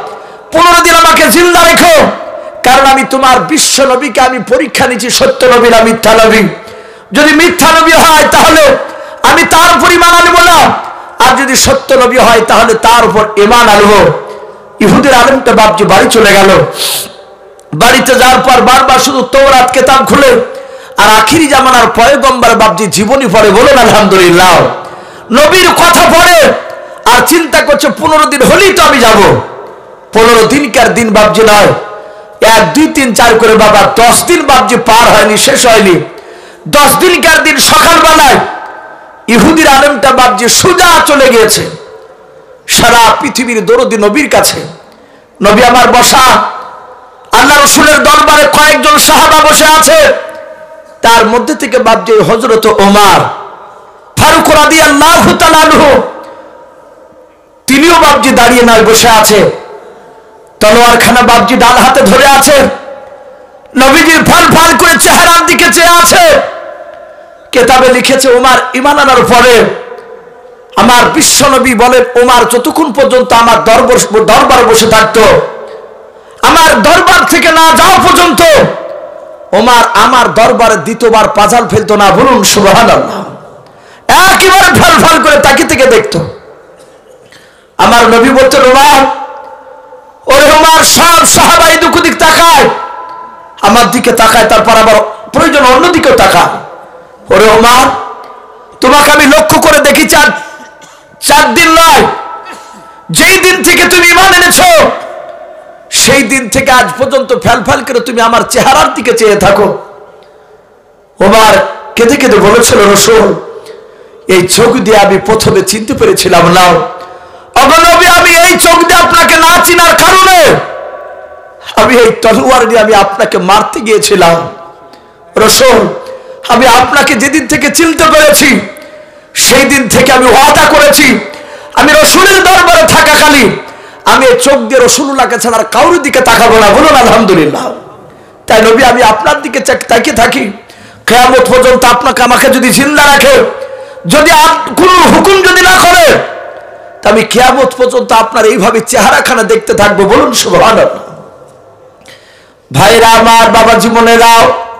পনেরো দিন আমাকে জিন্দা রেখো, কারণ আমি তোমার বিশ্ব নবীকে আমি পরীক্ষা নিচ্ছি, সত্য নবী না মিথ্যা নবী। যদি মিথ্যা নবী হয় তাহলে আমি তার উপর ঈমান আনবো না, আর যদি সত্য নবী হয় তাহলে তার উপর ঈমান আনবো। ইহুদির আলেমটা বাপজি বাড়ি চলে গেল। বাড়িতে যাওয়ার পর বারবার শুধু তওরাত কিতাব খুলে আর আখিরি জামানার পয়গম্বর বাপজি জীবনী পড়ে, বলুন আলহামদুলিল্লাহ। নবীর কথা পড়ে আর চিন্তা করছে পনেরো দিন হলেই তো আমি যাব। পনেরো দিনকার দিন বাপজি নয়, এক দুই তিন চার করে বাবা দশ দিন বাপজি পার হয়নি, শেষ হয়নি। দশ দিনকার দিন সকালবেলায় ইহুদির আলেমটা বাপজি সোজা চলে গিয়েছে সারা পৃথিবীর দরদি নবীর কাছে। নবী আমার বসা, আল্লাহ রসুলের দরবারে কয়েকজন সাহাবা বসে আছে, তার মধ্যে থেকে বাপজি হযরত ওমর ফারুক রাদিয়াল্লাহু তাআলা আনহু তিনিও বাপজি দাঁড়িয়ে নয়, বসে আছে। তলোয়ারখানা বাপজি ডান হাতে ধরে আছে। নবীজির ফাল ফাল করে চেহারার দিকে চেয়ে আছে। কেতাবে লিখেছে ওমর ঈমান আনার পরে আমার বিশ্ব নবী বলেন, ওমর যতক্ষণ পর্যন্ত আমার দরবার দরবারে বসে থাকতো, আমার দরবার থেকে না যাওয়া পর্যন্ত ওমর আমার দরবারে দ্বিতীয়বার পাজাল ফেলতো না, বলুন সুবহানাল্লাহ। একেবারে ফাল ফাল করে তাকিয়ে থেকে দেখতো। আমার নবী বলতেন, ওমর, ওরে ওমর, সব সাহাবা এদিক ওদিক তাকায়, আমার দিকে তাকায়, তারপর আবার প্রয়োজন অন্যদিকেও তাকায়। ওরে ওমর, তোমাকে আমি লক্ষ্য করে দেখি চার চার দিন নয়, যেই দিন থেকে তুমি ঈমান এনেছো সেই দিন থেকে আজ পর্যন্ত ফ্যাল ফ্যাল করে তুমি আমার চেহারার দিকে চেয়ে থাকো। ওমর কেঁদে কেঁদে বলেছিল, রাসূল, এই চোখ দিয়ে আমি প্রথমে চিনতে পেরেছিলাম না, অগনবী, আমি এই চোখ দিয়ে আপনাকে না চিনার কারণে আমি এই তলোয়ার দিয়ে আমি আপনাকে মারতে গিয়েছিলাম। রাসূল, আমি আপনাকে যেদিন থেকে চিনতে পেরেছি সেই দিন থেকে আমি ওয়াদা করেছি, আমি রাসূলের দরবারে থাকাকালীন আমি এই চোখ দিয়ে রাসূলুল্লাহকে ছাড়া আর কারোর দিকে তাকাবো না, বলুন আলহামদুলিল্লাহ। তাই নবী, আমি আপনার দিকে তাকিয়ে থাকি কিয়ামত পর্যন্ত। আপনাকে আমাকে যদি জিন্দা রাখে, যদি কোন হুকুম যদি না করে, তা আমি কিয়ামত পর্যন্ত আপনার এইভাবে চেহারাখানা দেখতে থাকবো, বলুন সুবহানাল্লাহ। ভাইরা আমার, বাবা জীবনেরাও,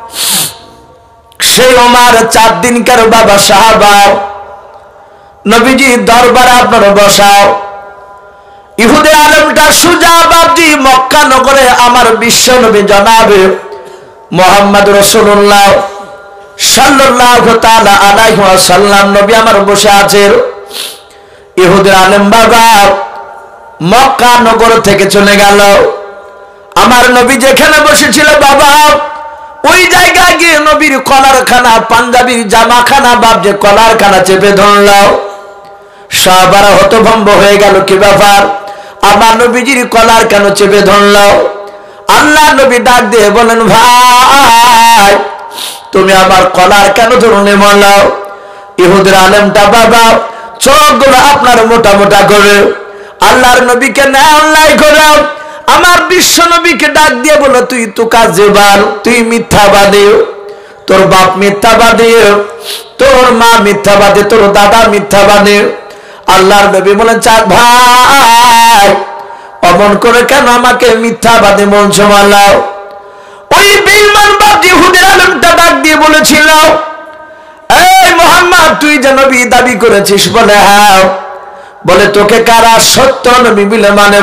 সেই ওমর চার দিনকার বাবা সাহাবা নবীজি দরবারে আপনারা বসাও। ইহুদি আলেমটা সুজা বাপজি মক্কা নগরে আমার বিশ্ব নবী জনাবে মুহাম্মদ রাসূলুল্লাহ সাল্লাল্লাহু তাআলা আলাইহি ওয়াসাল্লাম নবী আমার বসে আছেন। ইহুদি আলেম বাবা মক্কা নগর থেকে চলে গেল। আমার নবী যেখানে বসেছিল বাবা, ওই জায়গায় গিয়ে নবীর কলারখানা, পাঞ্জাবির জামাখানা বাপ যে কলারখানা চেপে ধরল। সাহাবারা হতভম্ব হয়ে গেল, কি ব্যাপার, আমার নবীজির কলার কেন চেপে ধরল? আল্লাহ নবী ডাক দিয়ে বলেন, ভাই তুমি আমার কলার কেন ধরনে বললাও? ইহুদের আলেমটা বাবা চোখগুলো আপনার মোটা মোটা করে আল্লাহর নবীকে না অন্যায় করে আমার বিশ্ব নবীকে ডাক দিয়ে বলো, তুই তো কাজেবাল, তুই মিথ্যাবাদী, তোর বাপ মিথ্যাবাদী, তোর মা মিথ্যাবাদী, তোর দাদা মিথ্যাবাদী। আল্লাহর নবী বলেন, চাঁদ ভাই অমন করে কেন আমাকে মিথ্যাবাদী বলছো? মালাও ওই বেঈমান বাপ ইহুদের আলেমটা ডাক দিয়ে বলেছিল, এই মুহাম্মদ তুই যে নবী দাবি করেছিস? বলে হ্যাঁ। বলে তোকে কারা সত্য নবী বলে মানে?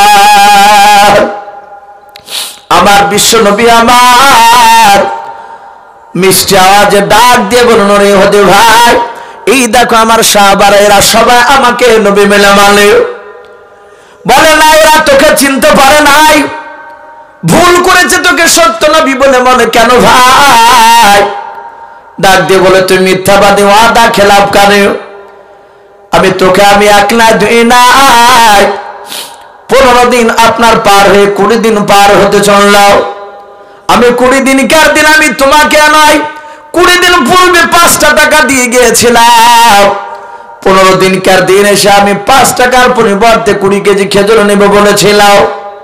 আমার বিশ্ব নবী আমার মিষ্টি আওয়াজে ডাক দিয়ে বলুন, রে হতে ভাই, এই দেখো আমার সাহাবারা এরা সবাই আমাকে নবী মেলে মানে। বলে না, এরা তোকে চিনতে পারে নাই, ভুল করেছে, তোকে সত্য নবী বলে মনে। কেন ভাই? ডাক দিয়ে বলে, তুই মিথ্যাবাদী, ওয়াদা খেলাফ করে। আমি তোকে আমি এক না দুই নাই পনেরো দিন আপনার পার হয়ে কুড়ি দিন পার হতে চললাম। আমি কুড়ি দিন কার দিন আমি তোমাকে নয়, কুড়ি দিন পূর্বে পাঁচটা টাকা দিয়ে গিয়েছিলাম। পনেরো দিন কার দিন এসে আমি পাঁচ টাকার পরিবর্তে কুড়ি কেজি খেজুর নেব বলেছিলাম।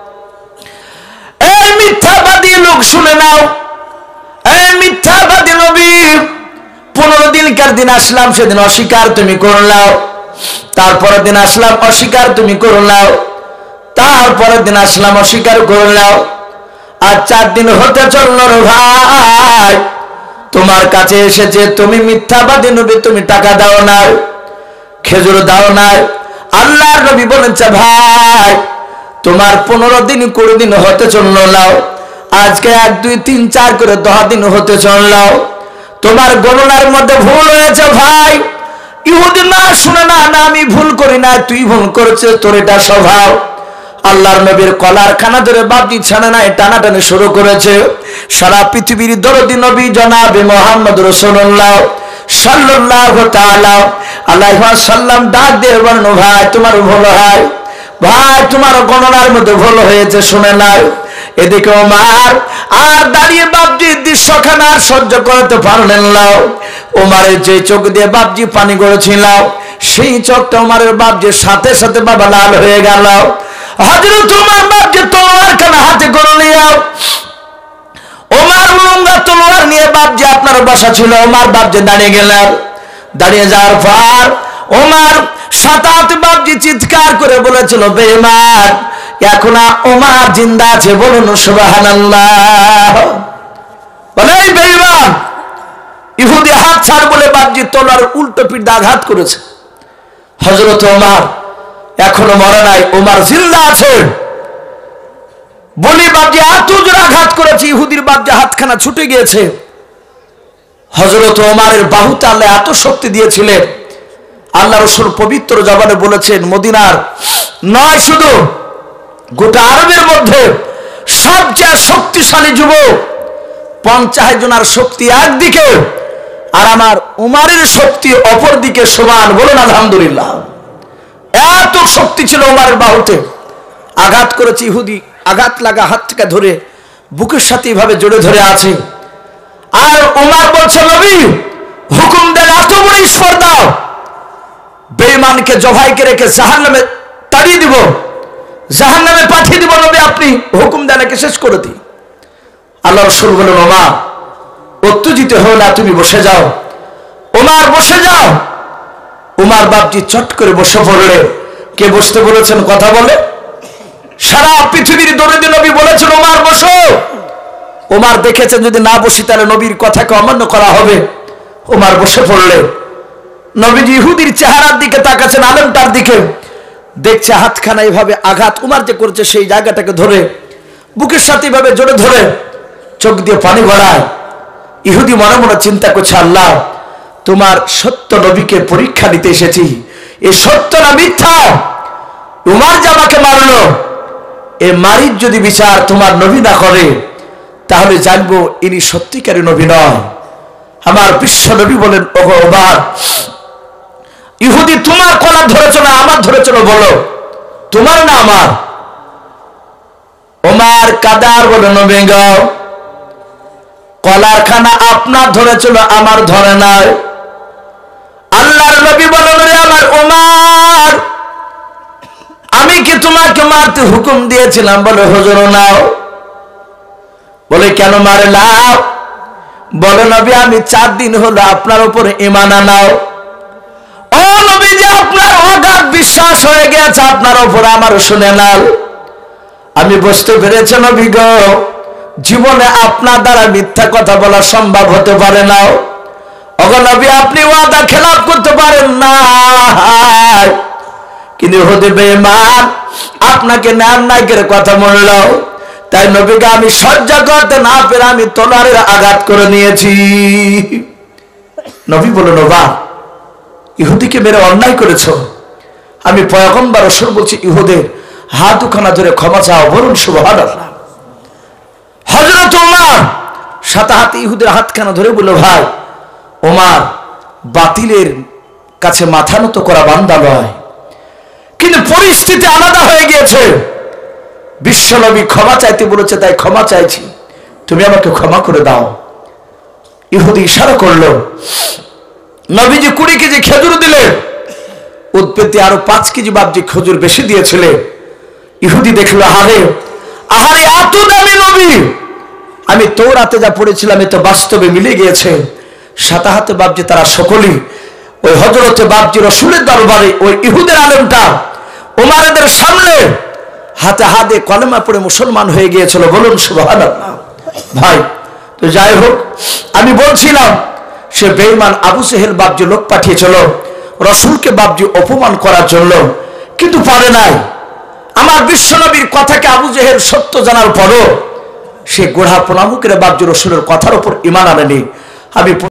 এই মিথ্যাবাদী লোক শুনে নাও, এই মিথ্যাবাদী নবী, পনেরো দিন কার দিন আসলাম, সেদিন অস্বীকার তুমি করলাও। তারপরের দিন আসলাম, অস্বীকার তুমি করলাও। তারপরের দিন আসলাম, অস্বীকার করলাম। আর চার দিন হতে চলল রে ভাই, তোমার কাছে এসেছে, তুমি মিথ্যাবাদী নবী, তুমি টাকা দাও না, খেজুর দাও না। আল্লাহর নবী বলেছে ভাই তোমার পনেরো দিন কুড়ি দিন হতে চলল, নাও আজকে এক দুই তিন চার করে দশ দিন হতে চলল, তোমার গণনার মধ্যে ভুল হয়েছে ভাই। ইহুদি না শুনে না, না আমি ভুল করি না, তুই ভুল করেছিস, তোর এটা স্বভাব। আল্লাহর নবীর কলার খানা ধরে বাপজি ছাড়ে না, টানাটানি শুরু করেছে। সারা পৃথিবীর দরদি নবী জনাবে মুহাম্মদ রাসূলুল্লাহ সাল্লাল্লাহু তাআলা আলাইহি ওয়াসাল্লাম ডাক দিয়ে বলল ভাই তোমার ভুল হয়, ভাই তোমার গণনার মধ্যে ভুল হয়েছে, শুনে নাও। এদিকে ওমর আর দাঁড়িয়ে বাপজি দৃশ্যখানা সহ্য করতে পারলেন না। ওমরের যে চোখ দিয়ে বাপজি পানি গড়েছিল, সেই চোখটা ওমরের বাপজির সাথে সাথে বাবা লাল হয়ে গেল। হযরত ওমর বাপজি তলোয়ার খানা হাতে করে নিয়ে, ওমর উলঙ্গা তলোয়ার নিয়ে বাপজি আপনার বসা ছিল, ওমর বাপজি দাঁড়িয়ে গেলেন। দাঁড়িয়ে যাওয়ার পর ওমর সাত আট বাপজি চিৎকার করে বলেছিল বেঈমান, এখন ওমর জিন্দা আছে, বলুন সুবহানাল্লাহ। বলে এই বেঈমান, ইহুদি হাত ছাড় বলে বাপজি তলোয়ার উল্টো পিঠ দিয়ে আঘাত করেছে। হযরত ওমর এখনো মরে নাই, ওমর জিন্দা আছে বলি বাপজি এত জোরে আঘাত করেছে, ইহুদির বাপজি হাতখানা ছুটে গিয়েছে। হযরত ওমরের বাহুতে আল্লাহ এত শক্তি দিয়েছিলেন, আল্লাহ রাসূল পবিত্র জবানে বলেছেন মদিনার নয় শুধু গোটা আরবের মধ্যে সবচেয়ে শক্তিশালী যুবক পঞ্চাশ জনের শক্তি একদিকে, আর আমার উমরের শক্তি অপর দিকে সমান, বলুন আলহামদুলিল্লাহ। এত শক্তি ছিল উমরের বাহুতে। আঘাত করেছে ইহুদি, আঘাত লাগা হাতটাকে ধরে বুকের সাথে এইভাবে জড়ে ধরে আছে। আর উমর বলছে নবী হুকুম দেন, এত বড় স্পর্ধা, বেঈমানকে জবাইকে রেখে জাহান্নামে তাড়িয়ে দিব, জাহান্নামে পাঠিয়ে দিব, নবী আপনি হুকুম দেন একে শেষ করে দিই। আল্লাহ রাসূল বলেন ওমর উত্তেজিত হও না, তুমি বসে যাও। ওমর বসে যাও। উমর বাপজি চট করে বসে পড়লে। কে বসতে বলেছেন কথা বলে? সারা পৃথিবীর দরদি নবী বলেছেন ওমর বসো। ওমর দেখেছেন যদি না বসি তাহলে নবীর কথাকে অমান্য করা হবে। ওমর বসে পড়লে। নবীজি ইহুদির চেহারার দিকে তাকাচ্ছেন, আলেমটার দিকে, দেখছে হাতখানা এইভাবে আঘাত উমর যে করেছে সেই জায়গাটাকে ধরে বুকের সাথে এইভাবে জড়ে ধরে চোখ দিয়ে পানি গড়ায়। ইহুদি মনে মনে চিন্তা করছে আল্লাহ তোমার সত্য নবীকে পরীক্ষা দিতে এসেছি, এই সত্য না মিথ্যা? উমর যে আমাকে মারলো, এ মারির যদি বিচার তোমার নবী না করে তাহলে জানবো ইনি সত্যিকারী নবী নয়। আমার বিশ্ব নবী বলেন ওগো ওমর, ইহুদি তোমার কলার ধরেছ না আমার ধরেছিল, বলো তোমার না আমার? ওমর কাদার বলে নবী গো, কলার খানা আপনার ধরেছিল আমার ধরে নাই। আল্লাহর নবী বলেন রে আমার ওমর, আমি কি তোমাকে মারতে হুকুম দিয়েছিলাম? বলে হুজুর নাও। বলে কেন মারলাম? বলে নবী আমি চার দিন হলো আপনার উপরে ঈমান আনাও। ও নবী যে আপনার অগাধ বিশ্বাস হয়ে গেছে আপনার উপরে, আমার শুনে নাও। আমি বুঝতে পেরেছি নবী গো, জীবনে আপনার দ্বারা মিথ্যা কথা বলা সম্ভব হতে পারে না। ওগো নবী আপনি ওয়াদা খেলাপ করতে পারেন না, কিন্তু ইহুদি বেঈমান আপনাকে ন্যায় কথা বলল, তাই নবীকে আমি সহ্য করতে না পেরে আমি তলোয়ারের আঘাত করে নিয়েছি। নবী বলল বাবা ইহুদিকে মেরে অন্যায় করেছ, আমি পয়গম্বর রাসূল বলছি ইহুদের হাত দুখানা ধরে ক্ষমা চাও, বলুন সুবহানাল্লাহ। হযরত ওমর সাথে হাতে ইহুদের হাতখানা ধরে বলল ভাই ওমর বাতিলের কাছে মাথা নত করা বান্দা নয়, কিন্তু পরিস্থিতি আলাদা হয়ে গিয়েছে। বিশ্বনবী ক্ষমা চাইতে বলেছে তাই ক্ষমা চাইছি, তুমি আমাকে ক্ষমা করে দাও। ইহুদি ইশারা করলো। নবীজি কুড়ি কেজি খেজুর দিলে, উৎপত্তি আরো পাঁচ কেজি বাবজি খেজুর বেশি দিয়েছিলে। ইহুদি দেখলো আহারে আহারে এত দামি নবী, আমি তওরাতে যা পড়েছিলাম এ তো বাস্তবে মিলে গিয়েছে। সাতাহাতে বাবজি তারা সকলেই ওই হযরতে বাবজি রাসূলের দরবারে ওই ইহুদের আলেমটা ওমরের সামনে হাতে হাতে কলেমা পড়ে মুসলমান হয়ে গিয়েছিল। বলুন সুবহানাল্লাহ। ভাই তো যাই হোক, আমি বলছিলাম সে বেঈমান আবু জেহেল বাপজি লোক পাঠিয়েছিল রসুলকে বাপজি অপমান করার জন্য, কিন্তু পারে নাই। আমার বিশ্বনবীর কথাকে আবু জেহেল সত্য জানার পরও সে গোড়া প্রণামুকের বাপজি রসুলের কথার উপর ঈমান আনেনি। আমি